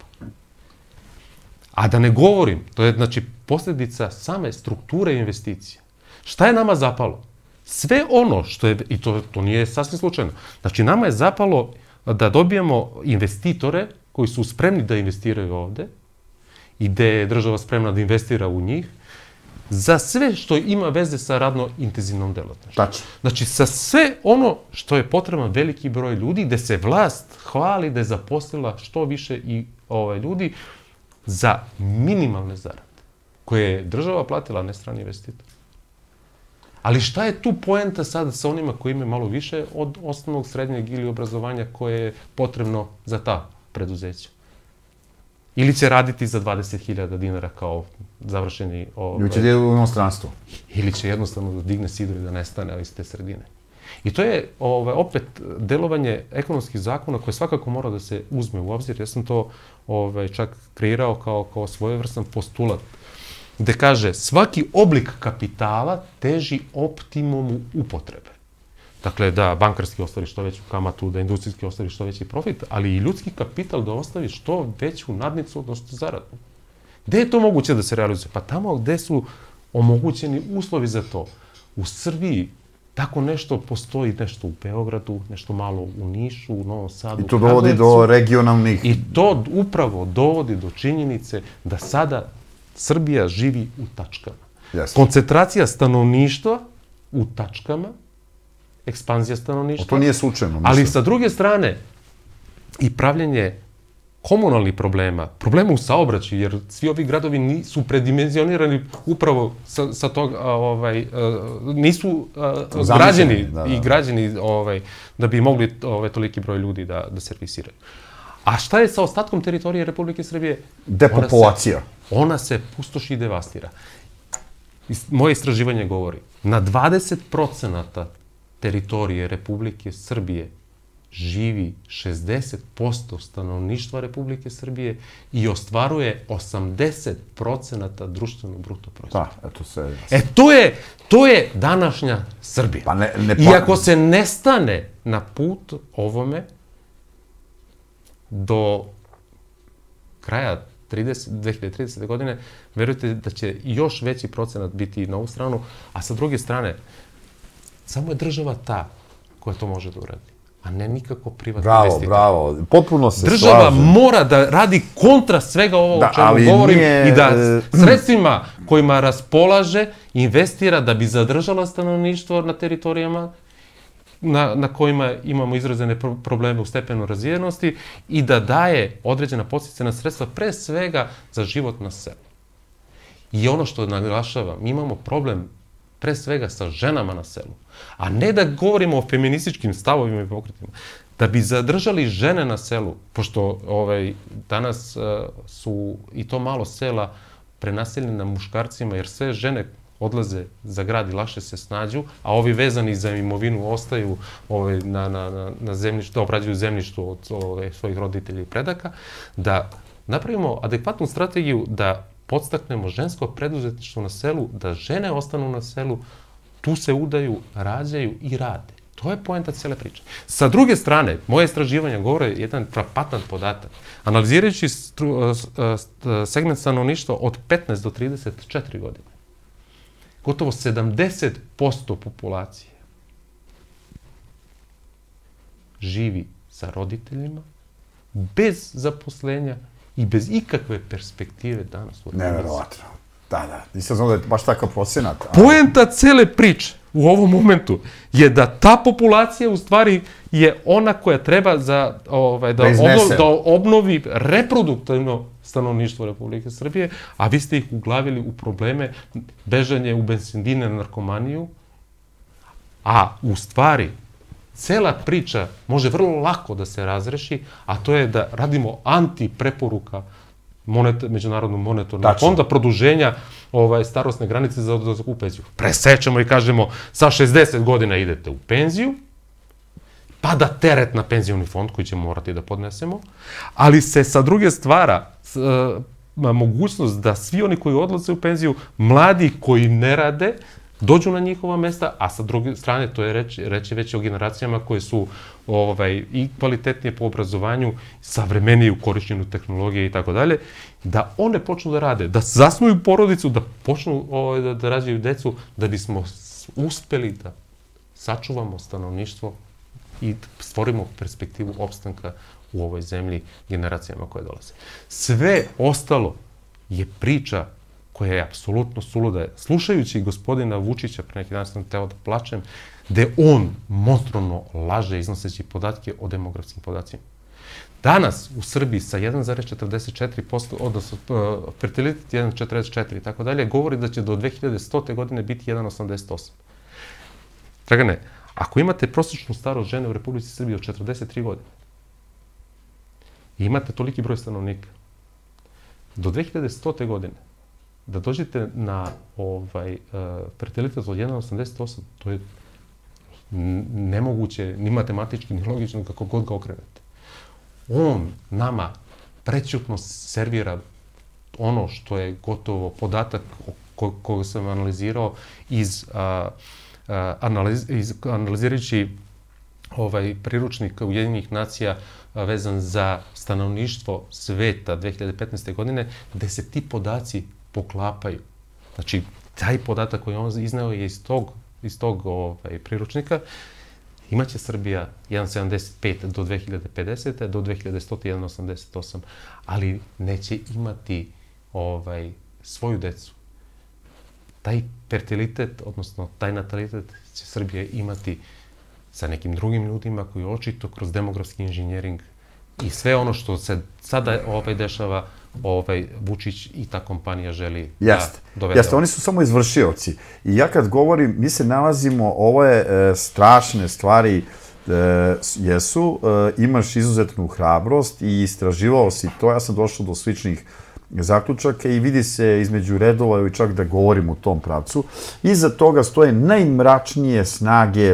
A da ne govorim, to je znači posljedica same strukture investicija. Šta je nama zapalo? Sve ono što je, i to nije sasvim slučajno, znači nama je zapalo da dobijemo investitore koji su spremni da investiraju ovde i gde je država spremna da investira u njih, za sve što ima veze sa radno-intenzivnom delatnošću. Tačno. Znači, sa sve ono što je potreban veliki broj ljudi, gde se vlast hvali da je zaposlila što više i ljudi za minimalne zarade, koje je država platila, a ne strani investitor. Ali šta je tu poenta sada sa onima koji imaju malo više od osnovnog, srednjeg ili obrazovanja koje je potrebno za ta preduzeća? Ili će raditi za 20.000 dinara kao završeni... Ili će u inostranstvo. Ili će jednostavno da digne sidro i da nestane iz te sredine. I to je opet delovanje ekonomskih zakona koje svakako mora da se uzme u obzir. Ja sam to čak kreirao kao svojevrstan postulat, gde kaže svaki oblik kapitala teži optimumu upotrebe. Dakle, da bankarski ostvari što veću kamatu, da industrijski ostvari što veći profit, ali i ljudski kapital da ostavi što veću nadnicu, odnosno zaradu. Gde je to moguće da se realizuje? Pa tamo gde su omogućeni uslovi za to. U Srbiji tako nešto postoji, nešto u Beogradu, nešto malo u Nišu, u Novom Sadu. I to dovodi do regionalnih... I to upravo dovodi do činjenice da sada Srbija živi u tačkama. Koncentracija stanovništva u tačkama, ekspanzija stanovništva. To nije slučajno. Ali sa druge strane i pravljenje komunalnih problema u saobraćaju, jer svi ovi gradovi nisu predimenzionirani upravo sa tog, nisu građeni da bi mogli toliki broj ljudi da servisiraju. A šta je sa ostatkom teritorije Republike Srbije? Depopulacija. Ona se pustoši i devastira. Moje istraživanje govori, na 20% teritorije Republike Srbije živi 60% stanovništva Republike Srbije i ostvaruje 80% društvenog bruto proizvoda. Da, eto sve. To je današnja Srbija. I ako se ne stane na put ovome, do kraja 2030. godine, verujte da će još veći procenat biti na ovu stranu, a sa druge samo je država ta koja to može da uradi, a ne nikako privatni investitor. Bravo, potpuno se slažem. Država mora da radi kontra svega ovo o čemu govorim i da sredstvima kojima raspolaže investira da bi zadržala stanovništvo na teritorijama na kojima imamo izražene probleme u stepenu razvijenosti i da daje određena podsticajna sredstva pre svega za život na selu. I ono što naglašavam, mi imamo problem pre svega sa ženama na selu, a ne da govorimo o feminističkim stavovima i pokretima. Da bi zadržali žene na selu, pošto danas su i to malo sela prenaseljena muškarcima, jer sve žene odlaze za grad i lakše se snađu, a ovi vezani za imovinu ostaju na zemljištu, da obrađuju zemljištu od svojih roditelja i predaka, da napravimo adekvatnu strategiju da podstaknemo žensko preduzetništvo na selu, da žene ostanu na selu, tu se udaju, rađaju i rade. To je poenta cijele priče. Sa druge strane, moje istraživanja govore jedan frapatan podatak. Analizirajući segment stanovništva od 15 do 34 godine, gotovo 70% populacije živi sa roditeljima, bez zaposlenja i bez ikakve perspektive danas. Neverovatno. Da. Nisam znao da je baš takav procenat. Poenta cele priče u ovom momentu je da ta populacija u stvari je ona koja treba da obnovi reproduktivno stanovništvo Republike Srbije, a vi ste ih uglavili u probleme, bežanje u benzindine, narkomaniju, a u stvari cela priča može vrlo lako da se razreši, a to je da radimo anti-preporuka Međunarodnog monetarnog fonda, produženja starosne granice za odlazak u penziju. Presečemo i kažemo sa 60 godina idete u penziju, pa da teret na penzioni fond koji ćemo morati da podnesemo, ali se sa druge stvara mogućnost da svi oni koji odlaze u penziju, mladi koji ne rade, dođu na njihova mesta, a sa druge strane, to je reći već o generacijama koje su i kvalitetnije po obrazovanju, savremenije u korišćenju tehnologije i tako dalje, da one počnu da rade, da zasnuju porodicu, da počnu da rađaju decu, da bismo uspeli da sačuvamo stanovništvo i stvorimo perspektivu opstanka u ovoj zemlji generacijama koje dolaze. Sve ostalo je priča koja je apsolutno suluda. Slušajući gospodina Vučića, pre neki dan sam teo da plačem, gde on monstruozno laže iznoseći podatke o demografskim podacima. Danas u Srbiji sa 1,44%, odnosno fertilitet 1,44 i tako dalje, govori da će do 2100. godine biti 1,88. Dragane, ako imate prosječnu starost žene u Republici Srbiji od 43 godine i imate toliki broj stanovnika, do 2100. godine, da dođete na fertilitet od 1,88, to je nemoguće, ni matematički, ni logično, kako god ga okrenete. On nama prećutno servira ono što je gotovo podatak koga sam analizirao analizirajući priručnik Ujedinjenih nacija vezan za stanovništvo sveta 2015. godine, gde se ti podaci poklapaju. Znači, taj podatak koji on izneo je iz tog priručnika. Imaće Srbija 1,75 do 2050. do 2100 1,88, ali neće imati svoju decu. Taj fertilitet, odnosno taj natalitet će Srbija imati sa nekim drugim ljudima koji očito kroz demografski inženjering i sve ono što se sada dešava, Vučić i ta kompanija želi da dovede. Jeste, oni su samo izvršioci. I ja kad govorim, mi se nalazimo, ovo je strašne stvari jesu, imaš izuzetnu hrabrost i istraživao si to, ja sam došao do sličnih zaključaka i vidi se između redova i čak da govorim u tom pravcu. Iza toga stoje najmračnije snage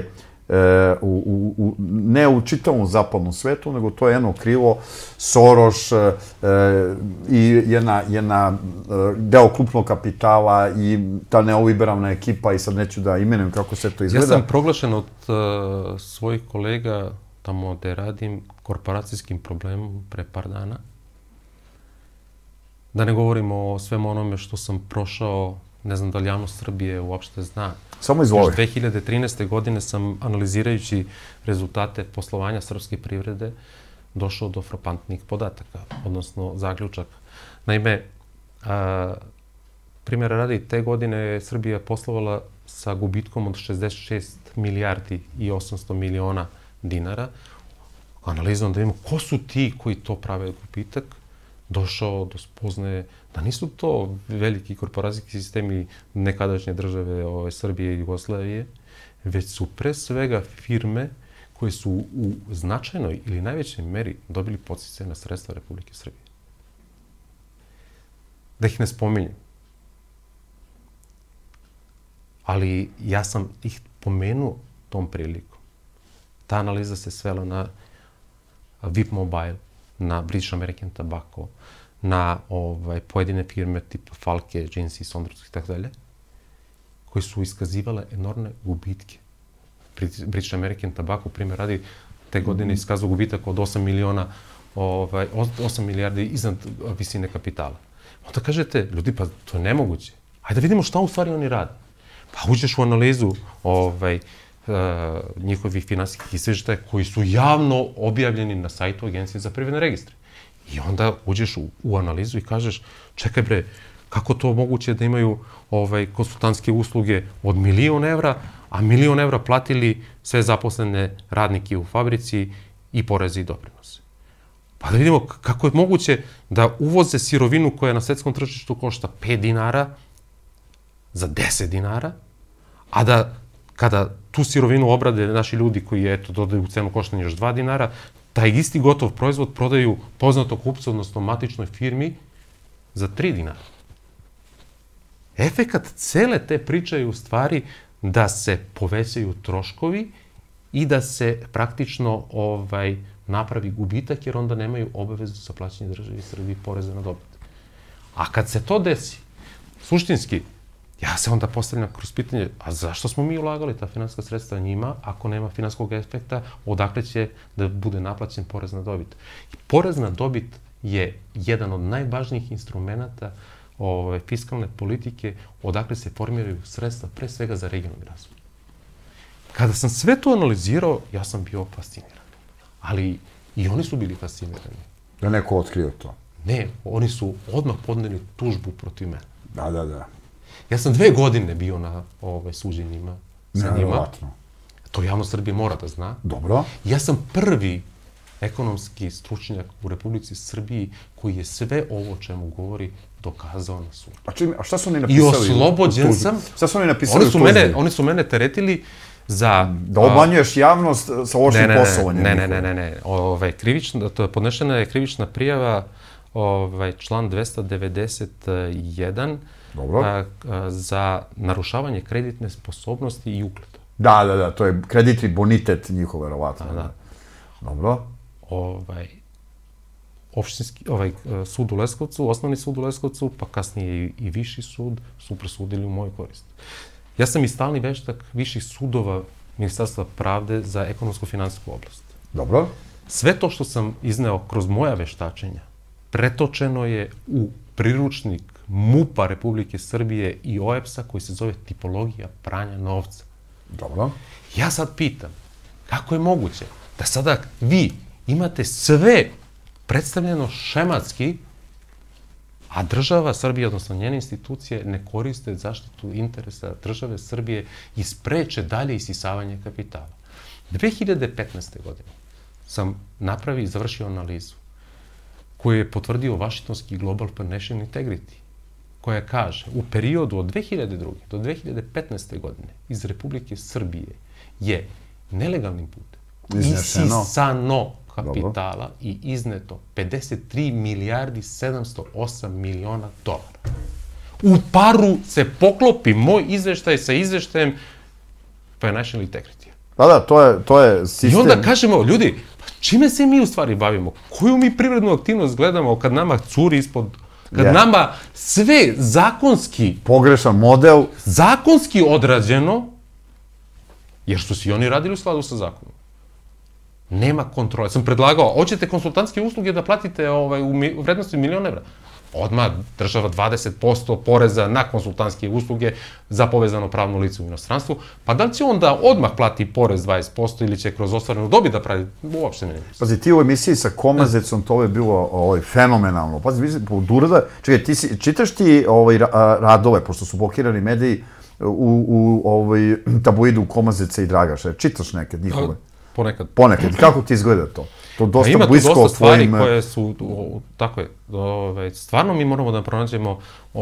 ne u čitavom zapadnom svetu, nego to je jedno krilo, Soros i jedna deo krupnog kapitala i ta neoliberalna ekipa i sad neću da imenujem kako se to izgleda. Ja sam proglašen od svojih kolega tamo gde radim korporacijskim problemom pre par dana. Da ne govorimo o svemu onome što sam prošao, ne znam da li javnost Srbije uopšte zna. Samo izvoli. Još 2013. godine sam, analizirajući rezultate poslovanja srpske privrede, došao do frapantnih podataka, odnosno zaključaka. Naime, primjera radi, te godine je Srbija poslovala sa gubitkom od 66 milijardi i 800 miliona dinara. Analizom da vidimo ko su ti koji to prave gubitak, došao do spoznaje da nisu to veliki korporacijski sistemi nekadašnje države Srbije i Jugoslavije, već su pre svega firme koje su u značajnoj ili najvećoj meri dobili podsticajna sredstva Republike Srbije. Da ih ne spominjem. Ali ja sam ih pomenuo tom prilikom. Ta analiza se svela na VIP Mobile, na British American Tobacco, na pojedine firme tipa Falke, Jeansi, Sondrowski i tako dalje, koji su iskazivale enormne gubitke. British American Tobacco, primjer radi, te godine iskazao gubitak od 8 milijardi iznad visine kapitala. Onda kažete, ljudi, pa to je nemoguće. Hajde da vidimo šta u stvari oni rade. Pa uđeš u analizu njihovih finansijskih izveštaja koji su javno objavljeni na sajtu Agencije za privredne registre. I onda uđeš u analizu i kažeš, čekaj bre, kako to moguće da imaju konsultantske usluge od 1.000.000 evra, a 1.000.000 evra platili sve zaposlene radnike u fabrici i poreze i doprinose. Pa da vidimo kako je moguće da uvoze sirovinu koja na svetskom tržištu košta 5 dinara za 10 dinara, a da kada tu sirovinu obrade naši ljudi koji, eto, dodaju u cenu koštanja još 2 dinara, taj isti gotov proizvod prodaju poznatom kupcu, odnosno matičnoj firmi, za 3 dinara. Efekat cele te priče je u stvari da se povećaju troškovi i da se praktično napravi gubitak, jer onda nemaju obavezu za plaćanje državi Srbiji poreza na dobit. A kad se to desi, suštinski, ja se onda postavljam kroz pitanje, a zašto smo mi ulagali ta finansijska sredstva njima, ako nema finansijskog efekta, odakle će da bude naplaćen porez na dobit? Porez na dobit je jedan od najvažnijih instrumenta fiskalne politike, odakle se formiraju sredstva, pre svega za regionalni razvoj. Kada sam sve to analizirao, ja sam bio fasciniran. Ali i oni su bili fascinirani. Da neko otkrio to? Ne, oni su odmah podneli tužbu protiv mene. Da. Ja sam 2 godine bio na suđenjima sa njima. Nevjerovatno. To javnost Srbije mora da zna. Dobro. Ja sam prvi ekonomski stručnjak u Republici Srbiji koji je sve ovo o čemu govori dokazao na sudu. A šta su oni napisali? I oslobođen sam. Šta su oni napisali u tužbi? Oni su mene teretili Da obmanjuješ javnost sa lošim poslovanjem. Ne. Podnešena je krivična prijava, član 291, za narušavanje kreditne sposobnosti i ugleda. Da, to je kreditni bonitet njihov, verovatno. Dobro. Sud u Leskovcu, osnovni sud u Leskovcu, pa kasnije i viši sud su presudili u moju korist. Ja sam i stalni veštak viših sudova Ministarstva pravde za ekonomsko-finansijsku oblast. Dobro. Sve to što sam izneo kroz moja veštačenja pretočeno je u priručnik MUP-a Republike Srbije i OEBS-a koji se zove tipologija pranja novca. Dobro. Ja sad pitam, kako je moguće da sada vi imate sve predstavljeno šematski, a država Srbije, odnosno njene institucije, ne koriste zaštitu interesa države Srbije i spreče dalje isisavanje kapitala. 2015. godine sam napravio i završio analizu koju je potvrdio Washingtonski Global Financial Integrity, koja kaže u periodu od 2002. do 2015. godine iz Republike Srbije je nelegalnim putem isisano kapitala i izneto 53 milijardi 708 miliona dolara. U paru se poklopi moj izveštaj sa izveštajem Financial Integrity. Da, to je sistem. I onda kažemo, ljudi, čime se mi u stvari bavimo? Koju mi privrednu aktivnost gledamo kad nama curi ispod... Kad nama sve zakonski... Pogrešan model. Zakonski odrađeno, jer su si oni radili u skladu sa zakonom. Nema kontrole. Sam predlagao, hoćete konsultantske usluge da platite u vrednosti €1.000.000? Odmah država 20% poreza na konsultantske usluge za povezano pravno lice u inostranstvu. Pa da li će on da odmah plati porez 20% ili će kroz ostvarenu dobit da pravi? Uopšte ne. Pazi, ti u emisiji sa Komazecom, to je bilo fenomenalno. Pazi, od urada, čekaj, čitaš ti radove, pošto su blokirani mediji u tabloidu Komazeca i Dragaša, čitaš nekad njihove? Ponekad. Ponekad. Kako ti izgleda to? To dosta blisko o tvojim... Ima tu dosta stvari tvojim... koje su, tako je, stvarno mi moramo da pronađemo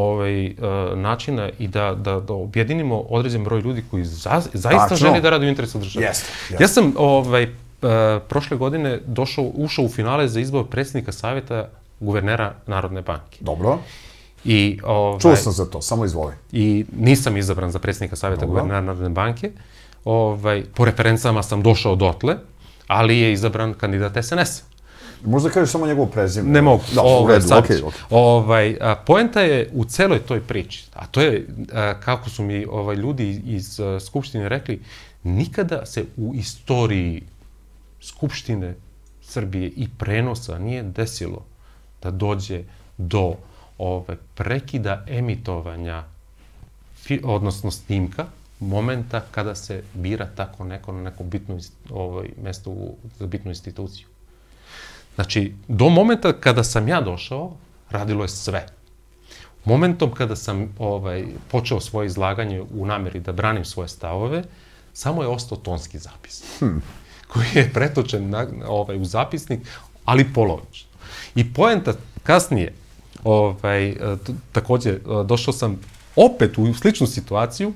načina i da objedinimo određen broj ljudi koji zaista želi da rade u interesu države. Ja sam prošle godine ušao u finale za izbor predsjednika savjeta guvernera Narodne banke. Dobro. Čuo sam za to, samo izvoli. I nisam izabran za predsjednika savjeta guvernera Narodne banke. Po referencama sam došao dotle, ali je izabran kandidat SNS-a. Možda kažeš samo njegovo prezime. Ne mogu. U redu, okej. Poenta je u celoj toj priči, a to je, kako su mi ljudi iz Skupštine rekli, nikada se u istoriji Skupštine Srbije i prenosa nije desilo da dođe do prekida emitovanja, odnosno snimka, momenta kada se bira tako neko na neko bitno mesto za bitnu instituciju. Znači, do momenta kada sam ja došao, radilo je sve. Momentom kada sam počeo svoje izlaganje u nameri da branim svoje stavove, samo je ostao tonski zapis, koji je pretočen u zapisnik, ali polovično. I poenta kasnije, takođe, došao sam opet u sličnu situaciju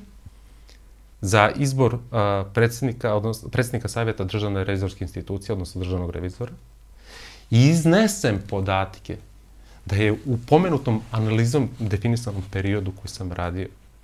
za izbor predsjednika Savjeta državne revizorske institucije, odnosno državnog revizora, i iznesem podatke da je u pomenutom analizom definisanom periodu koji sam radio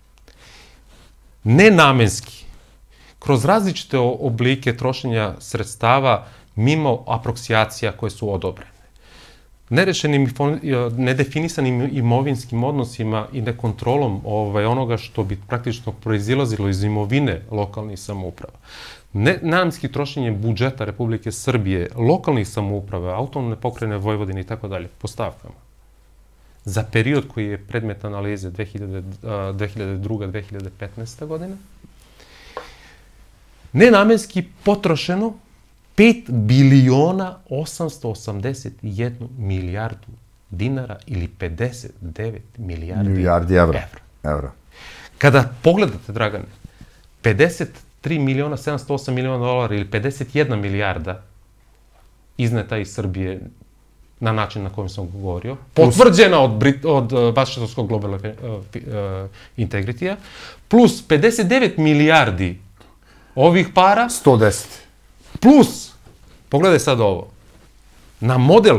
nenamenski, kroz različite oblike trošenja sredstava mimo aproksijacija koje su odobrene, nerešenim, nedefinisanim imovinskim odnosima i nekontrolom onoga što bi praktično proizilazilo iz imovine lokalnih samouprava, nenamenski trošenje budžeta Republike Srbije, lokalnih samouprava, autonomne pokrajine Vojvodine i tako dalje, po stavkama, za period koji je predmet analize 2002-2015. godina, nenamenski potrošeno 5.881 milijardu dinara ili 59 milijardi evra. Kada pogledate, Dragane, 53.708 miliona dolara ili 51 milijarda izneta iz Srbije na način na kojem sam govorio, potvrđena od Washingtonskog Global Integrity-a, plus 59 milijardi ovih para 110. plus, pogledaj sad ovo, na model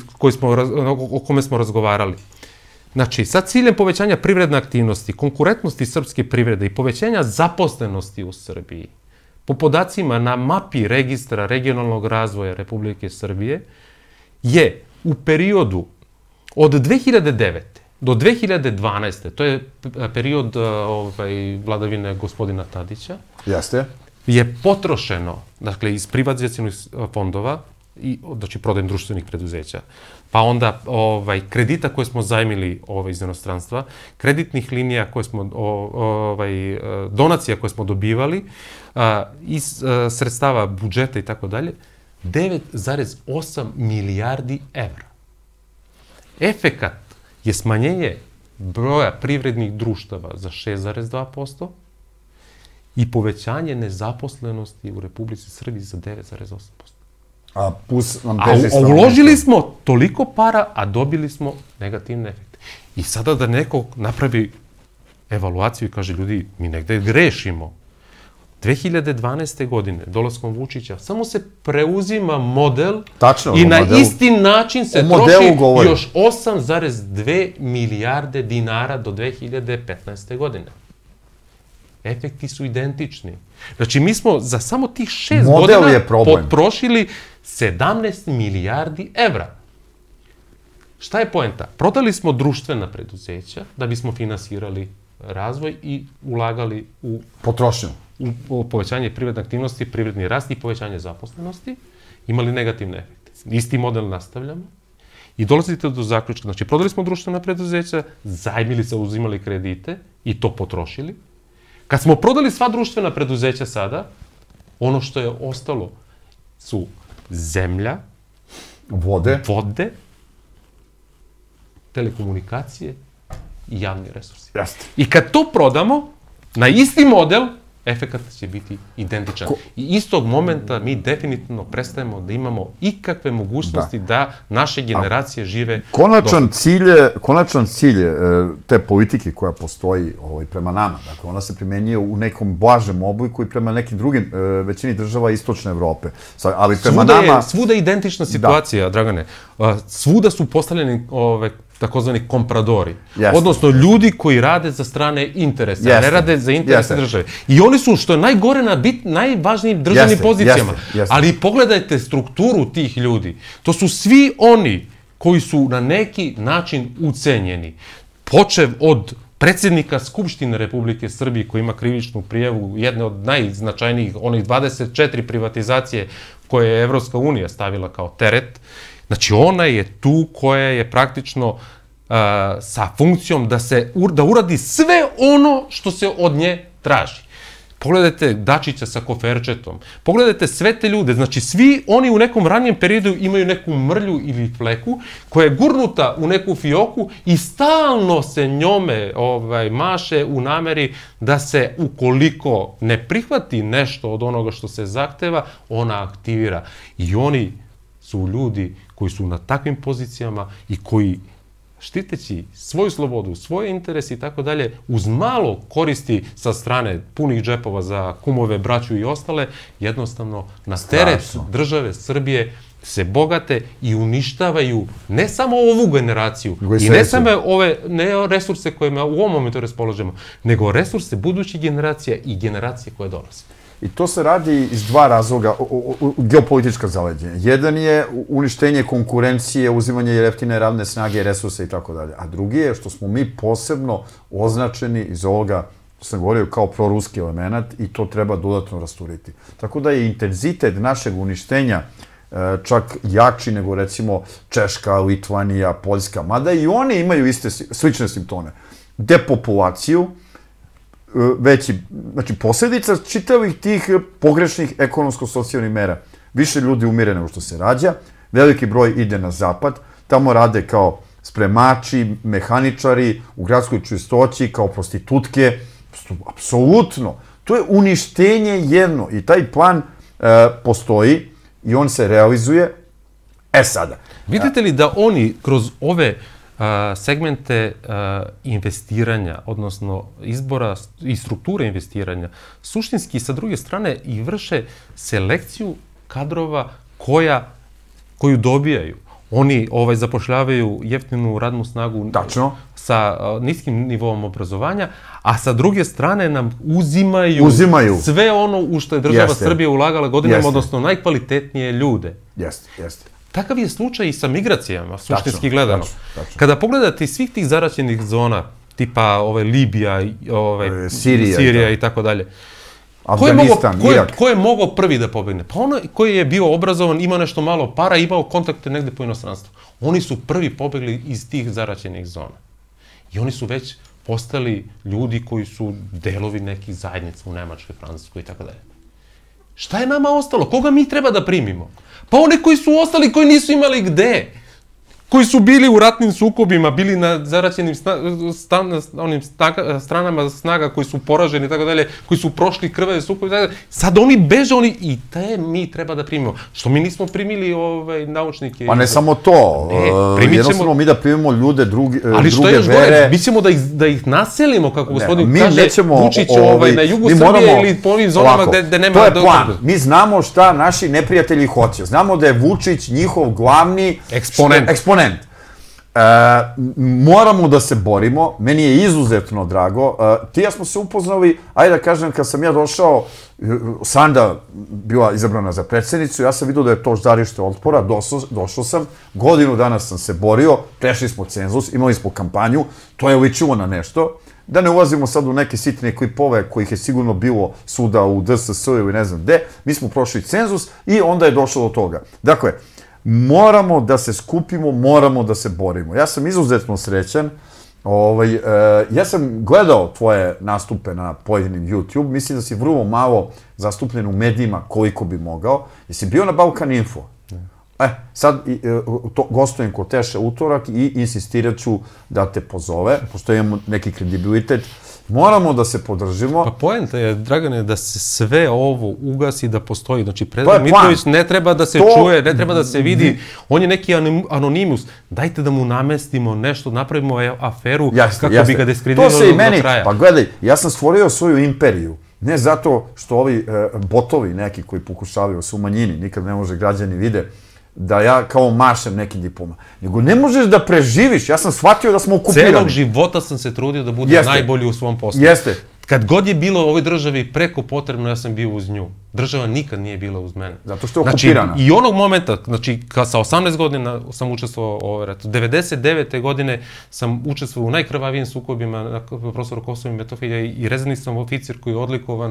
o kome smo razgovarali. Znači, sa ciljem povećanja privredne aktivnosti, konkurentnosti srpske privrede i povećanja zaposlenosti u Srbiji, po podacima na mapi registra regionalnog razvoja Republike Srbije, je u periodu od 2009. do 2012. To je period vladavine gospodina Tadića. Jeste. Je potrošeno, dakle, iz privatizacionih fondova, znači prodajem društvenih preduzeća, pa onda kredita koje smo zajmili iz inostranstva, kreditnih linija koje smo, donacija koje smo dobivali, iz sredstava budžeta i tako dalje, 9,8 milijardi evra. Efekat je smanjenje broja privrednih društava za 6,2% i povećanje nezaposlenosti u Republici Srbiji za 9,8%. A uložili smo toliko para, a dobili smo negativne efekte. I sada da neko napravi evaluaciju i kaže, ljudi, mi negde grešimo. 2012. godine, dolaskom Vučića, samo se preuzima model i na isti način se troši još 8,2 milijarde dinara do 2015. godine. Efekti su identični. Znači, mi smo za samo tih 6 godina potrošili 17 milijardi evra. Šta je poenta? Prodali smo društvena preduzeća da bismo finansirali razvoj i ulagali u potrošnju, u povećanje privredne aktivnosti, privredni rast i povećanje zaposlenosti, imali negativne efekte. Isti model nastavljamo i dolazite do zaključka. Znači, prodali smo društvena preduzeća, zajmili se, uzimali kredite i to potrošili. Kad smo prodali sva društvena preduzeća sada, ono što je ostalo su zemlja, vode, telekomunikacije i javni resursi. I kad to prodamo, na isti model, efekat će biti identičan. I istog momenta mi definitivno prestajemo da imamo ikakve mogućnosti da naše generacije žive... Konačan cilj te politike koja postoji prema nama, dakle, ona se primenjuje u nekom blažem obliku i prema nekim drugim većini država Istočne Evrope. Ali prema nama... Svuda je identična situacija, Dragane. Svuda su postavljeni takozvani kompradori. Odnosno, ljudi koji rade za strane interese, a ne rade za interese države. I oni su, što je najgore, na najvažnijim državnim pozicijama. Ali pogledajte strukturu tih ljudi. To su svi oni koji su na neki način ucenjeni. Počev od predsjednika Skupštine Republike Srbije, koji ima krivičnu prijavu, jedne od najznačajnijih, onih 24 privatizacije koje je Evropska unija stavila kao teret. Znači, ona je tu koja je praktično sa funkcijom da uradi sve ono što se od nje traži. Pogledajte Dačića sa koferčetom, pogledajte sve te ljude, znači svi oni u nekom ranijem periodu imaju neku mrlju ili fleku koja je gurnuta u neku fioku i stalno se njome maše u nameri da se, ukoliko ne prihvati nešto od onoga što se zahteva, ona aktivira. I oni su ljudi koji su na takvim pozicijama i koji, štiteći svoju slobodu, svoje interese i tako dalje, uz malo koristi sa strane punih džepova za kumove, braću i ostale, jednostavno na teret države Srbije se bogate i uništavaju ne samo ovu generaciju i ne samo ove resurse kojima u ovom momentu raspolažemo, nego resurse budućih generacija i generacije koje dolaze. I to se radi iz dva razloga, geopolitička zaleđenja. Jedan je uništenje konkurencije, uzimanje jeftine radne snage, resursa i tako dalje. A drugi je što smo mi posebno označeni iz ovoga, što sam govorio, kao proruski element i to treba dodatno rasturiti. Tako da je intenzitet našeg uništenja čak jači nego recimo Češka, Litvanija, Poljska, mada i oni imaju slične simptome. Depopulaciju, znači posljedica čitavih tih pogrešnih ekonomsko-socijalnih mera. Više ljudi umire nego što se rađa, veliki broj ide na zapad, tamo rade kao spremači, mehaničari, u gradskoj čistoći, kao prostitutke, apsolutno. To je uništenje jedno i taj plan postoji i on se realizuje. Sada. Vidite li da oni kroz ove segmente investiranja, odnosno izbora i strukture investiranja, suštinski sa druge strane i vrše selekciju kadrova koju dobijaju. Oni zapošljavaju jeftinu radnu snagu sa niskim nivoom obrazovanja, a sa druge strane nam uzimaju sve ono u što je država Srbija ulagala godinama, odnosno najkvalitetnije ljude. Jeste. Takav je slučaj i sa migracijama, suštinski gledano. Kada pogledate svih tih zaraćenih zona, tipa Libija, Sirija i tako dalje, Afganistan, Irak. Ko je mogao prvi da pobegne? Pa ono koji je bio obrazovan, imao nešto malo para, imao kontakte negde po inostranstvu. Oni su prvi pobegli iz tih zaraćenih zona. I oni su već postali ljudi koji su delovi nekih zajednica u Nemačkoj, Francuskoj i tako dalje. Šta je nama ostalo? Koga mi treba da primimo? Pa one koji su ostali, koji nisu imali gde. Koji su bili u ratnim sukobima, bili na zaraćenim stranama snaga koji su poraženi i tako dalje, koji su prošli krvave sukobe i tako dalje. Sad oni beže, i te mi treba da primimo. Što mi nismo primili naučnike? Pa ne samo to. Jednostavno mi da primimo ljude druge vere. Ali što je još gore, mi ćemo da ih naselimo, kako gospodin kaže, Vučić na jugu Srbije ili po ovim zonama gde nema... To je plan. Mi znamo šta naši neprijatelji hoće. Znamo da je Vučić njihov glavni eksponent. Moramo da se borimo, meni je izuzetno drago. Ti ja smo se upoznali, ajde da kažem, kad sam ja došao, Sanda bila izabrana za predsjednicu, ja sam vidio da je to žarište otpora, došao sam, godinu dana sam se borio, prešli smo cenzus, imali smo kampanju, to je ličilo na nešto. Da ne ulazimo sad u neke sitne klipove kojih je sigurno bilo svuda u DSS ili ne znam gde, mi smo prošli cenzus i onda je došlo do toga. Dakle, moramo da se skupimo, moramo da se borimo. Ja sam izuzetno srećan. Ja sam gledao tvoje nastupe na pojedinim YouTube. Mislim da si vrlo malo zastupljen u medijima koliko bi mogao. Jesi bio na Balkan Info? Sad gostujem kod Teše utorak i insistirat ću da te pozove, pošto imamo neki kredibilitet. Moramo da se podržimo. Pa poenta je, Dragane, da se sve ovo ugasi da postoji. Znači, Predrag Mitrović ne treba da se čuje, ne treba da se vidi. On je neki anonimus. Dajte da mu namestimo nešto, napravimo aferu kako bi ga diskreditovali do kraja. Pa gledaj, ja sam stvorio svoju imperiju. Ne zato što ovi botovi neki koji pokušavaju su u manjini, nikad ne može građani vide, da ja kao mašem nekim diploma. Nego ne možeš da preživiš. Ja sam shvatio da smo okupirani. Celog života sam se trudio da budem najbolji u svom poslu. Jeste. Kad god je bilo u ovoj državi preko potrebno, ja sam bio uz nju. Država nikad nije bila uz mene. Zato što je okupirana. Znači, i onog momenta, znači, kad sa 18 godina sam učestvovao u ovoj ratu. 99. godine sam učestvovao u najkrvavijim sukobima na prostoru Kosova i Metohije i rezervni sam oficir koji je odlikovan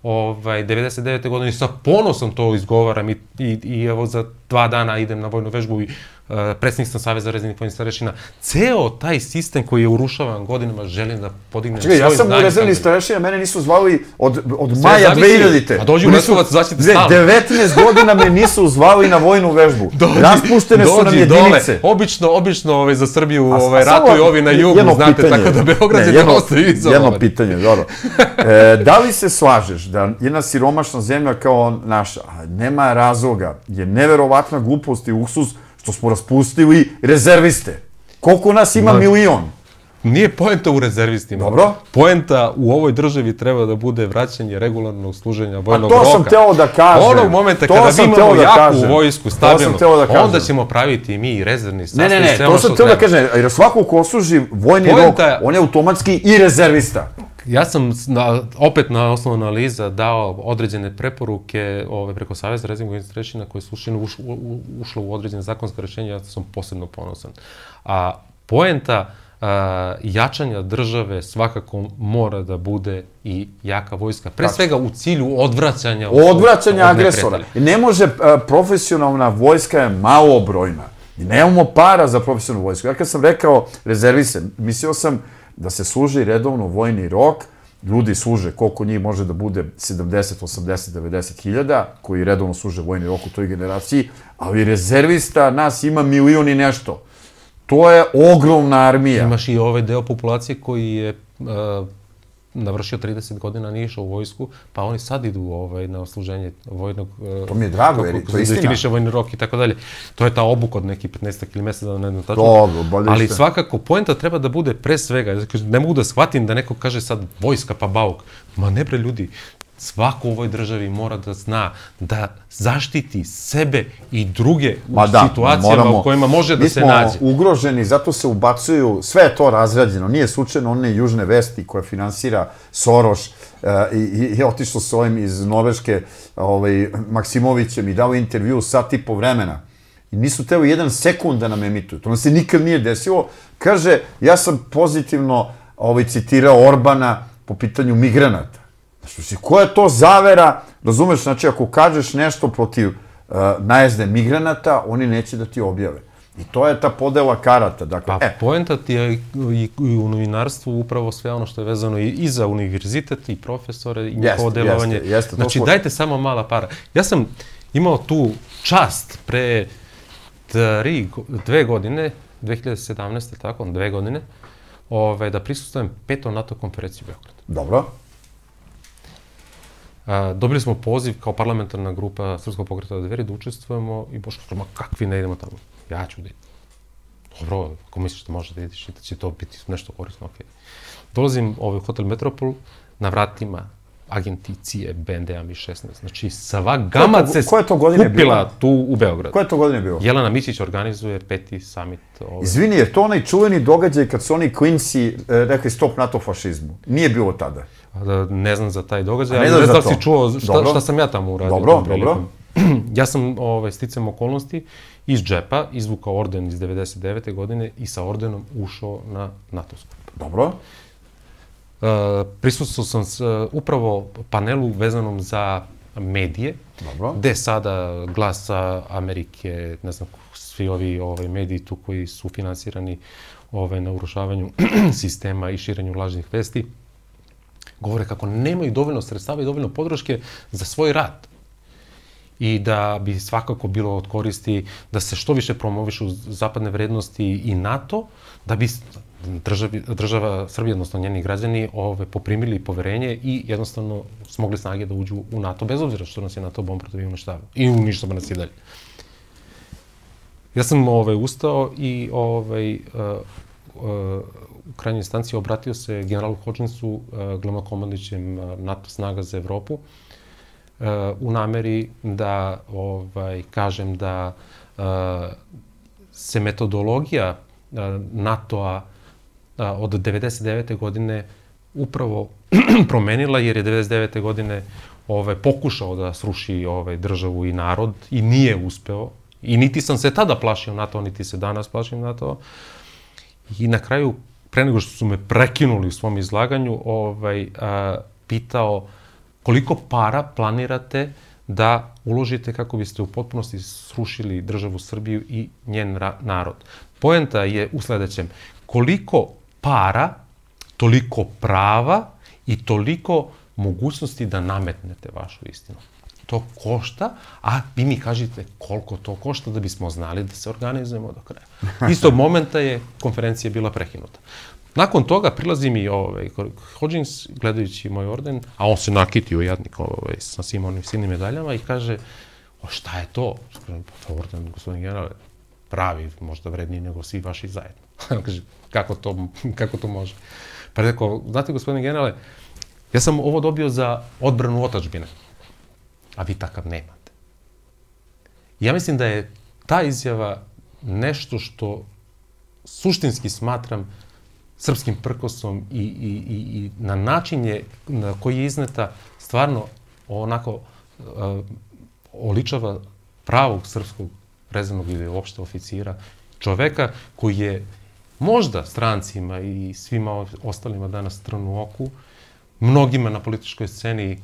99. godine. Sa ponosom to izgovaram i evo za 2 dana idem na vojnu vežbu i predsjednik sam Saveza rezervnih vojnih starešina. Ceo taj sistem koji je urušavan godinama želim da podignem svoj znanje. Ja sam u rezervnih starešina, mene nisu zvali od maja 2000-te. A dođu u Leskovac, zaštite stalno. 19 godina me nisu zvali na vojnu vežbu. Raspuštene su nam jedinice. Obično za Srbiju ratuju ovi na jugu, znate, tako da Beograd je dosta izolovan. Jedno pitanje, dobro. Da li se slažeš da jedna siromašna zemlja kao naša, nema razloga, je neverovatna glupost i uksuz što smo raspustili rezerviste? Koliko nas ima? Milion? Nije poenta u rezervistima. Dobro. Poenta u ovoj državi treba da bude vraćanje regularnog služenja vojnog roka. A to sam teo da kažem. Onog momenta kada mi imamo jaku vojsku, stabilnu, onda ćemo praviti i mi rezervni sastav. Ne, to sam teo da kažem. Jer svako ko služi vojni rok, on je automatski i rezervista. Ja sam opet na osnovu analiza dao određene preporuke preko Saveza rezervnih vojnih starešina koje su ušle u određene zakonske rešenja, ja sam posebno ponosan. A poenta jačanja države svakako mora da bude i jaka vojska. Pre svega u cilju odvraćanja agresora. Ne može, profesionalna vojska je malobrojna. Nemamo para za profesionalnu vojsku. Ja kad sam rekao rezerviste, mislio sam da se služi redovno vojni rok, ljudi služe, koliko njih može da bude 70, 80, 90 hiljada, koji redovno služe vojni rok u toj generaciji, ali rezervista nas ima milion i nešto. To je ogromna armija. Imaš i ovaj deo populacije koji je navršio 30 godina, nije išao u vojsku, pa oni sad idu na odsluženje vojnog... To mi je drago, jer to je istina. Definiše vojni rok i tako dalje. To je ta obuka od nekih 15 ili mjeseca, da ne znam tačno. Dobro, bolje ali svakako, poenta treba da bude pre svega. Ne mogu da shvatim da neko kaže sad vojska pa bauk. Ma ne bre ljudi, svako u ovoj državi mora da zna da zaštiti sebe i druge u situacijama u kojima može da se nađe. Mi smo ugroženi, zato se ubacuju, sve je to razrađeno, nije slučajno one južne vesti koje finansira Soros i otišlo s ovim iz Norveške Maksimovićem i dao intervju sat i po vremena. I nisu teo 1 sekund da nam emituju. To nam se nikad nije desilo. Kaže, ja sam pozitivno citirao Orbana po pitanju migranata. Znači, koja je to zavera, razumeš, znači, ako kažeš nešto protiv najezde migranata, oni neće da ti objave. I to je ta podela karata. Pa poenta ti je i u novinarstvu upravo sve ono što je vezano i za univerzitet, i profesore, i njihovo delovanje. Znači, dajte samo mala para. Ja sam imao tu čast pre 2 godine, 2017. tako, 2 godine, da prisustvujem 5. NATO konferenciji u Beogradu. Dobro. Dobili smo poziv kao parlamentarna grupa Srpskog pokreta Dveri da učestvujemo i Boško kaže, ma kakvi ne idemo tamo? Ja ću da idem. Dobro, ako misliš da možeš da ideš i da će to biti nešto korisno, okej. Dolazim u hotel Metropol, na vratima agenti CIA, BND-a Mi-16. Znači, sva gama se kupila tu u Beogradu. Koje to godine bilo? Jelena Mićić organizuje 5. summit. Izvini, je to onaj čuveni događaj kad su oni klinci rekli stop NATO fašizmu? Nije bilo tada? Ne znam za taj događaj, ali ne znam da si čuo šta sam ja tamo uradio. Dobro. Ja sam sticam okolnosti iz džepa izvukao orden iz 99. godine i sa ordenom ušao na NATO skup. Dobro. Prisustvovao sam upravo panelu vezanom za medije, gde sada Glas Amerike, ne znam, svi ovi mediji tu koji su finansirani na urušavanju sistema i širenju lažnih vesti, govore kako nemaju dovoljno sredstava i dovoljno podrške za svoj rad. I da bi svakako bilo od koristi da se što više promovišu zapadne vrednosti i NATO, da bi država Srbije, odnosno njeni građani, poprimili poverenje i jednostavno smogli snage da uđu u NATO, bez obzira što nas je NATO bombardovao i uništavao. I uništava nas i dalje. Ja sam ustao i u krajnjoj instanciji obratio se generalu Hodginsu, glavnokomandujućem NATO snaga za Evropu, u nameri da kažem da se metodologija NATO-a od 99. godine upravo promenila, jer je 99. godine pokušao da sruši državu i narod i nije uspeo. I niti sam se tada plašio NATO, niti se danas plašim NATO. I na kraju, pre nego što su me prekinuli u svom izlaganju, pitao koliko para planirate da uložite kako biste u potpunosti srušili državu Srbiju i njen narod. Poenta je u sledećem. Koliko para, toliko prava i toliko mogućnosti da nametnete vašu istinu. To košta, a vi mi kažete koliko to košta da bismo znali da se organizujemo do kraja. Istog momenta je konferencija bila prekinuta. Nakon toga prilazi mi Hodgins, gledajući moj orden, a on se nakitio jadnik sa svim onim silnim medaljama i kaže, šta je to? Pa orden, gospodin generale, pravi, možda vredniji nego svi vaši zajedno. Kaže, kako to može? Pa rekao, znate, gospodin generale, ja sam ovo dobio za odbranu otadžbine, a vi takav nemate. Ja mislim da je ta izjava nešto što suštinski smatram srpskim prkosom i na način na koji je izneta stvarno onako oličava pravog srpskog rezervnog ili uopšte oficira, čoveka koji je možda strancima i svima ostalima danas trn u oku, mnogima na političkoj sceni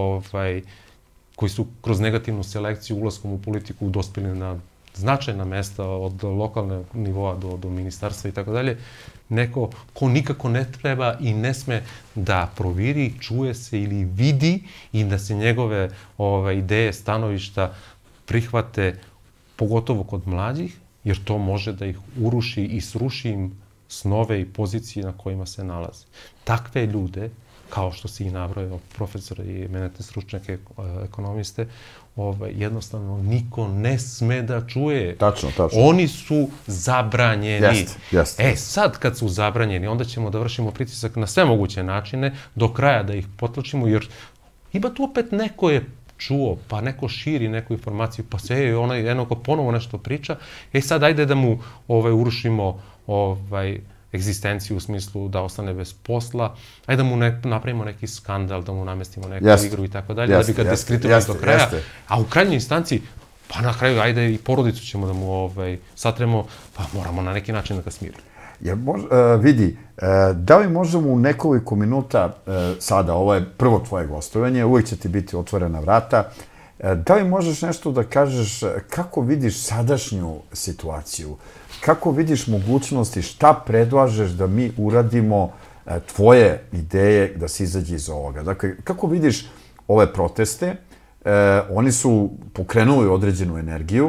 koji su kroz negativnu selekciju ulaskom u politiku dospeli na značajna mesta od lokalnog nivoa do ministarstva i tako dalje, neko ko nikako ne treba i ne sme da proviri, čuje se ili vidi i da se njegove ideje, stanovišta prihvate, pogotovo kod mlađih, jer to može da ih uruši i sruši im snove i pozicije na kojima se nalaze. Takve ljude kao što si i nabrojao, profesore i eminentne stručnjake, ekonomiste, jednostavno niko ne sme da čuje. Tačno. Oni su zabranjeni. Jeste. Sad kad su zabranjeni, onda ćemo da vršimo pritisak na sve moguće načine, do kraja da ih potlačimo, jer ima tu opet neko je čuo, pa neko širi neku informaciju, pa sve onaj jedno ko ponovo nešto priča, sad ajde da mu urušimo egzistenciju u smislu da ostane bez posla, ajde da mu napravimo neki skandal, da mu namestimo neku igru i tako dalje, da bi ga deskreditovali do kraja. A u krajnjoj instanci, pa na kraju, ajde i porodicu ćemo da mu satremo, pa moramo na neki način da ga smirimo. Vidi, da li možemo u nekoliko minuta, sada, ovo je prvo tvoje gostovanje, uvijek će ti biti otvorena vrata, da li možeš nešto da kažeš kako vidiš sadašnju situaciju, kako vidiš mogućnosti, šta predlažeš da mi uradimo, tvoje ideje da se izađe iz ovoga? Dakle, kako vidiš ove proteste? Oni su pokrenuli određenu energiju,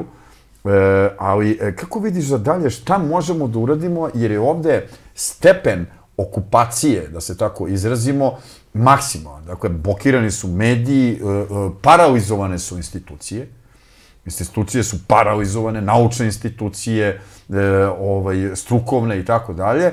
ali kako vidiš za dalje šta možemo da uradimo, jer je ovde stepen okupacije, da se tako izrazimo, maksimalan. Dakle, blokirani su mediji, paralizovane su institucije. Institucije su paralizovane, naučne institucije, strukovne i tako dalje.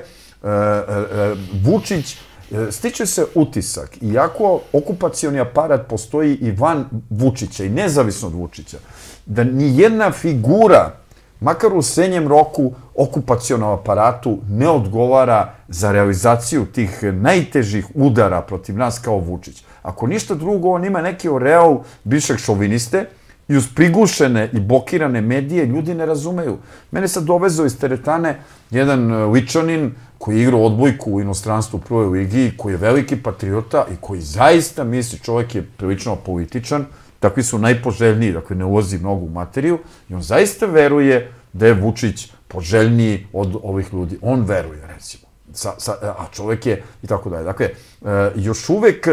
Vučić, stiče se utisak, iako okupacioni aparat postoji i van Vučića i nezavisno od Vučića, da ni jedna figura, makar u srednjem roku, okupacionom aparatu ne odgovara za realizaciju tih najtežih udara protiv nas kao Vučić. Ako ništa drugo, on ima neki oreal bivšeg šoviniste i uz prigušene i blokirane medije ljudi ne razumeju. Mene sad dovezao iz teretane jedan Ličanin koji je igrao odbojku u inostranstvu u prvoj ligi, koji je veliki patriota i koji zaista misli, čovjek je prilično političan, takvi su najpoželjniji, dakle ne ulazi mnogo u materiju, i on zaista veruje da je Vučić poželjniji od ovih ljudi. On veruje, recimo. A čovjek je i tako dalje. Dakle, još uvek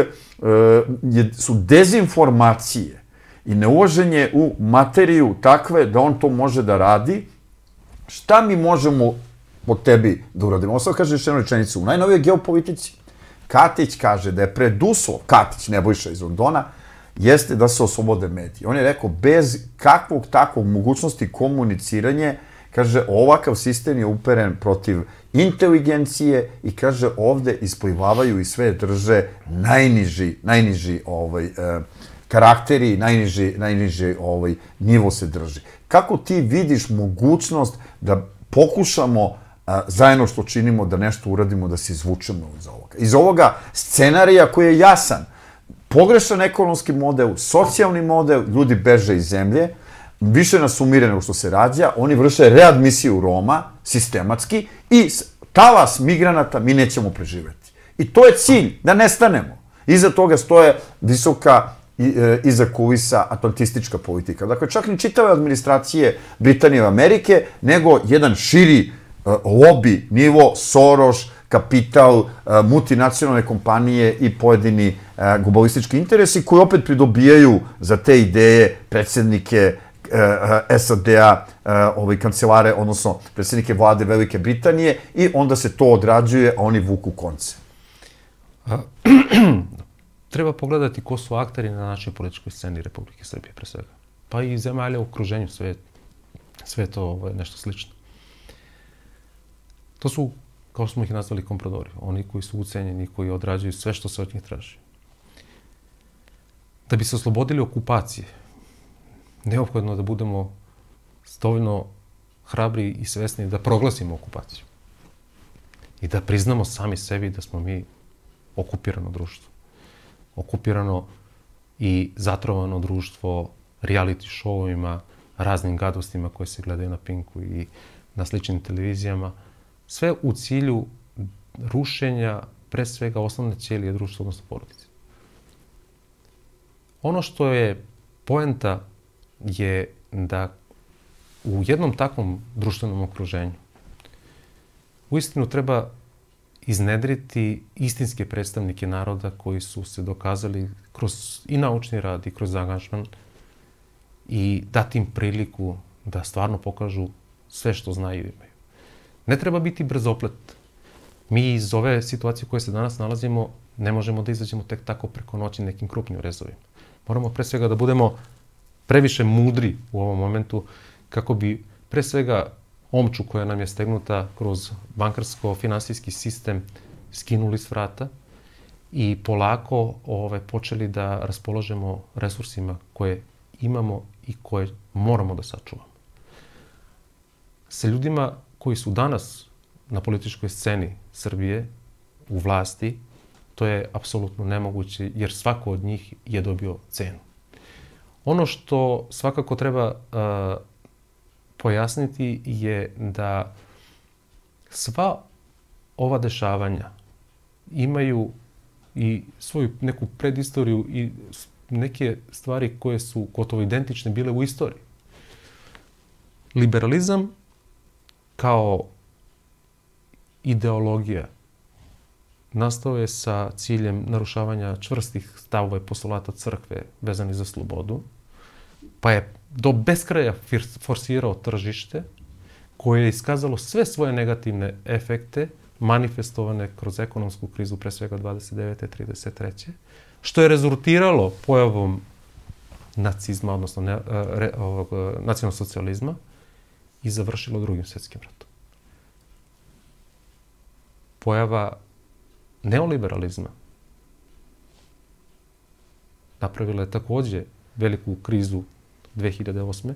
su dezinformacije i neulaženje u materiju takve da on to može da radi. Šta mi možemo po tebi da uradimo? Ovo sad kaže još jednu rečenicu. U najnovijoj geopolitici Katić kaže da je preduslov, Katić, Nebojša iz Londona, jeste da se oslobode mediji. On je rekao, bez kakvog takvog mogućnosti komuniciranje, kaže, ovakav sistem je uperen protiv inteligencije i kaže, ovde isplivavaju i sve drže najniži karakteri, najniži nivo se drži. Kako ti vidiš mogućnost da pokušamo zajedno što činimo da nešto uradimo, da se izvučemo iz ovoga? Iz ovoga scenarija koji je jasan, pogrešan ekonomski model, socijalni model, ljudi beže iz zemlje, više nas umire nego što se rađa, oni vrše readmisiju Roma, sistematski, i talas migranata mi nećemo preživeti. I to je cilj, da nestanemo. Iza toga stoje visoka iza kulisa atlantistička politika. Dakle, čak ni čitave administracije Britanije i Amerike, nego jedan širi lobby, nivo, Soros, kapital, multinacionalne kompanije i pojedini globalistički interesi koji opet pridobijaju za te ideje predsjednike SAD-a, kancelare, odnosno predsjednike vlade Velike Britanije, i onda se to odrađuje, a oni vuku konce. Treba pogledati ko su akteri na našoj političkoj sceni Republike Srbije, pre svega. Pa i zemalja u okruženju, sve to nešto slično. To su, kao smo ih nazvali, kompradori. Oni koji su ucenjeni, koji odrađuju sve što se od njih traži. Da bi se oslobodili okupacije, neophodno da budemo dovoljno hrabri i svesni da proglasimo okupaciju. I da priznamo sami sebi da smo mi okupirano društvo. Okupirano i zatrovano društvo reality showovima, raznim gadostima koje se gledaju na Pinku i na sličnim televizijama. Sve u cilju rušenja, pre svega, osnovne ćelije društva, odnosno porodice. Ono što je poenta je da u jednom takvom društvenom okruženju uistinu treba iznedriti istinske predstavnike naroda koji su se dokazali kroz i naučni rad i kroz angažman i dati im priliku da stvarno pokažu sve što znaju i imaju. Ne treba biti brzoplet. Mi iz ove situacije u kojoj se danas nalazimo ne možemo da izađemo tek tako preko noći nekim krupnim rezovima. Moramo pre svega da budemo previše mudri u ovom momentu kako bi pre svega omču koja nam je stegnuta kroz bankarsko-finansijski sistem skinuli s vrata i polako počeli da raspolažemo resursima koje imamo i koje moramo da sačuvamo. Sa ljudima koji su danas na političkoj sceni Srbije u vlasti, to je apsolutno nemoguće jer svako od njih je dobio cenu. Ono što svakako treba pojasniti je da sva ova dešavanja imaju i svoju neku predistoriju i neke stvari koje su gotovo identične bile u istoriji. Liberalizam kao ideologija nastao je sa ciljem narušavanja čvrstih stavova i postulata crkve vezani za slobodu, pa je do beskraja forsirao tržište koje je iskazalo sve svoje negativne efekte manifestovane kroz ekonomsku krizu, pre svega 29. 33. što je rezultiralo pojavom nacizma, odnosno nacionalnog socijalizma i završilo Drugim svjetskim ratom. Pojava neoliberalizma napravila je takođe veliku krizu 2008.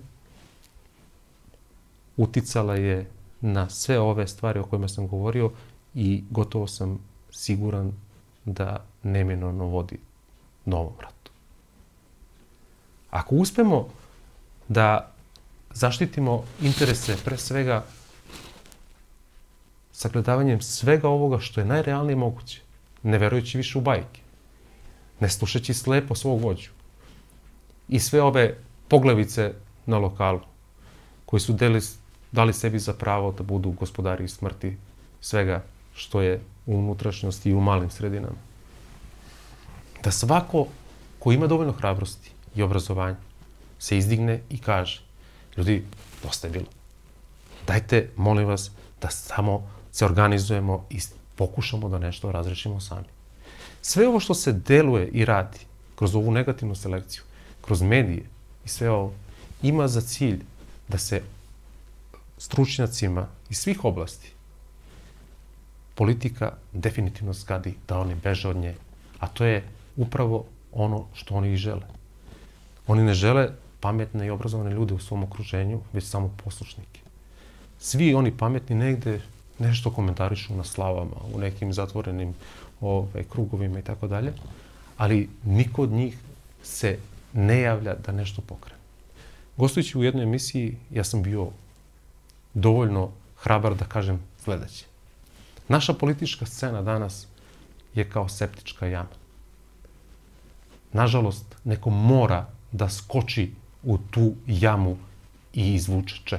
Uticala je na sve ove stvari o kojima sam govorio i gotovo sam siguran da neminovno vodi novom ratu. Ako uspemo da zaštitimo interese pre svega sagledavanjem svega ovoga što je najrealnije moguće, ne verujući više u bajke, ne slušajući slepo svog vođu i sve ove poglavice na lokalu koji su dali sebi za pravo da budu gospodari smrti svega što je u unutrašnjosti i u malim sredinama. Da svako ko ima dovoljno hrabrosti i obrazovanja se izdigne i kaže: ljudi, dosta je bilo. Dajte, molim vas, da samo se organizujemo i pokušamo da nešto razrešimo sami. Sve ovo što se deluje i radi kroz ovu negativnu selekciju, kroz medije i sve ovo, ima za cilj da se stručnjacima iz svih oblasti politika definitivno zgadi, da oni beže od nje. A to je upravo ono što oni i žele. Oni ne žele pametne i obrazovane ljude u svom okruženju, već samo poslušnike. Svi oni pametni negde nešto komentarišu na slavama, u nekim zatvorenim krugovima i tako dalje, ali niko od njih se ne javlja da nešto pokrene. Gostujući u jednoj emisiji, ja sam bio dovoljno hrabar da kažem sledeće. Naša politička scena danas je kao septička jama. Nažalost, neko mora da skoči u tu jamu i izvuče čep.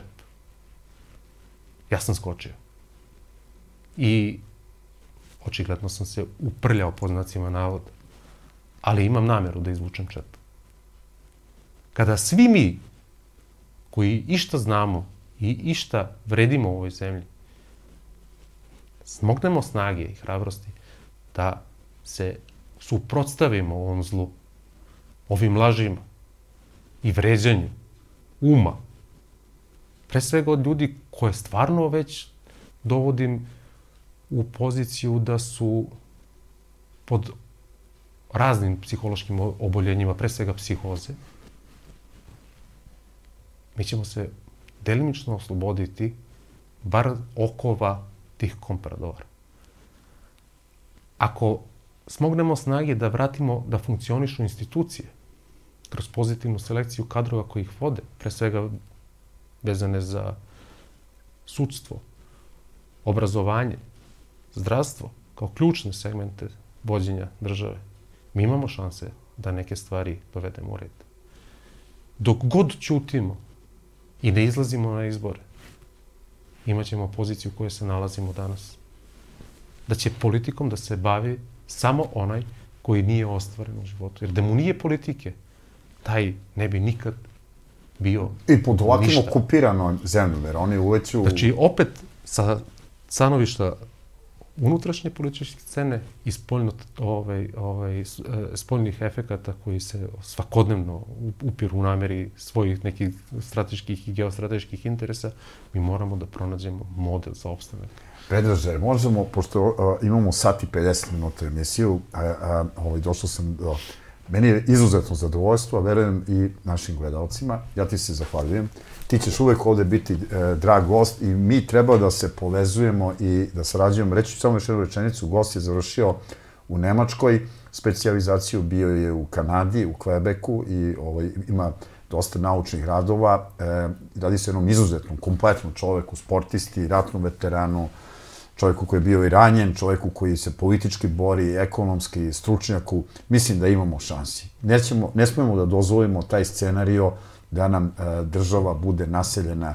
Ja sam skočio. I očigledno sam se uprljao pod znacima navoda, ali imam nameru da izvučem čep. Kada svi mi koji išta znamo i išta vredimo u ovoj zemlji, smognemo snage i hrabrosti da se suprotstavimo ovom zlu, ovim lažima i vređanju uma, pre svega od ljudi koje stvarno već dovodim u poziciju da su pod raznim psihološkim oboljenjima, pre svega psihoze, mi ćemo se delimično osloboditi bar okova tih kompradora. Ako smognemo snage da vratimo da funkcionišu institucije kroz pozitivnu selekciju kadrova koji ih vode, pre svega vezane za sudstvo, obrazovanje, zdravstvo, kao ključne segmente vođenja države, mi imamo šanse da neke stvari dovedemo u red. Dok god ćutimo i ne izlazimo na izbore, imaćemo poziciju u kojoj se nalazimo danas. Da će politikom da se bavi samo onaj koji nije ostvaren u životu. Jer da mu nije politike, taj ne bi nikad bio ništa. I pod ovakvim okupiranom zemljom, jer oni uveću... Znači, opet sa stanovišta unutrašnje političke scene i spoljnih efekata koji se svakodnevno upiru u nameri svojih nekih strateških i geostrateških interesa, mi moramo da pronađemo model za opstanak. Predraže, možemo, pošto imamo sat i 50 minuta emisiju, došao sam do... Meni je izuzetno zadovoljstvo, a verujem i našim gledalcima. Ja ti se zahvaljujem. Ti ćeš uvek ovde biti drag gost i mi treba da se povezujemo i da sarađujemo. Reći ću samo još jednu rečenicu. Gost je završio u Nemačkoj, specijalizaciju bio je u Kanadi, u Quebecu i ima dosta naučnih radova. Radi se o jednom izuzetnom, kompletnom čoveku, sportisti, ratnom veteranu, čovjeku koji je bio i ranjen, čovjeku koji se politički bori, ekonomski, stručnjaku. Mislim da imamo šansi. Ne smemo da dozvolimo taj scenario da nam država bude naseljena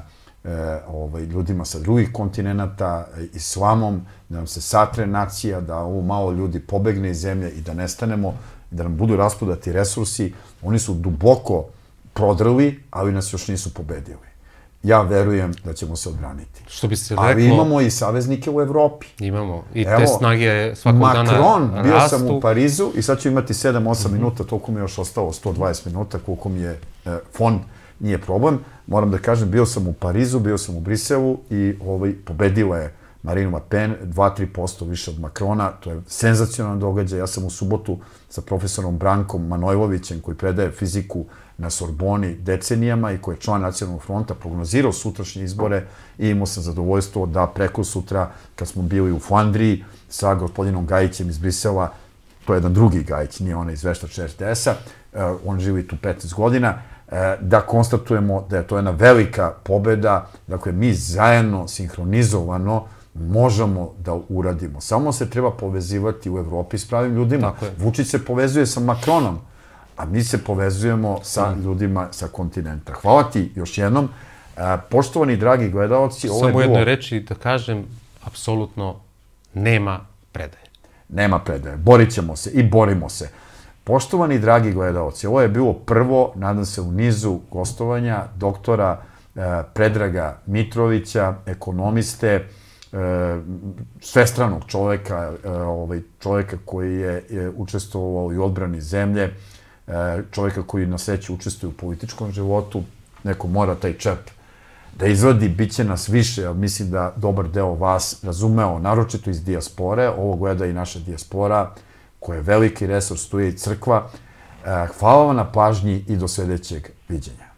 ljudima sa drugih kontinenta, islamom, da nam se satre nacija, da ovo malo ljudi pobegne iz zemlje i da nestanemo, da nam budu raspodati resursi. Oni su duboko prodrli, ali nas još nisu pobedili. Ja verujem da ćemo se odbraniti. Što bi se reklo... Ali imamo i saveznike u Evropi. Imamo. I te snage svakog dana rastu. Macron, bio sam u Parizu i sad ću imati 7-8 minuta, toliko mi je još ostalo, 120 minuta, koliko mi je fond, nije problem. Moram da kažem, bio sam u Parizu, bio sam u Briselu i pobedila je Marine Le Pen, 2-3% više od Macrona. To je senzacionalan događaj. Ja sam u subotu sa profesorom Brankom Manojlovićem, koji predaje fiziku na Sorboni decenijama i koji je član Nacionalnog fronta, prognozirao sutrašnje izbore i imao sam zadovoljstvo da preko sutra, kad smo bili u Flandriji sa gospodinom Gajićem iz Brisela, to je jedan drugi Gajić, nije onaj izveštač RTS-a, on živi tu 15 godina, da konstatujemo da je to jedna velika pobeda, dakle mi zajedno, sinhronizovano, možemo da uradimo. Samo se treba povezivati u Evropi s pravim ljudima. Vučić se povezuje sa Macronom, a mi se povezujemo sa ljudima sa kontinenta. Hvala ti još jednom. Poštovani, dragi gledalci, ovo je bilo... Samo jednoj reči da kažem, apsolutno nema predaje. Nema predaje. Borit ćemo se i borimo se. Poštovani, dragi gledalci, ovo je bilo prvo, nadam se, u nizu gostovanja doktora Predraga Mitrovića, ekonomiste, svestranog čoveka, čoveka koji je učestvovao i u odbrani zemlje, čovjeka koji na sreću učestvuje u političkom životu, neko mora taj čep da izvadi, bit će nas više, ali mislim da dobar deo vas razumeo, naročito iz dijaspore, ovo gleda i naša dijaspora, koja je veliki resurs, tu je i crkva. Hvala vam na pažnji i do sljedećeg viđenja.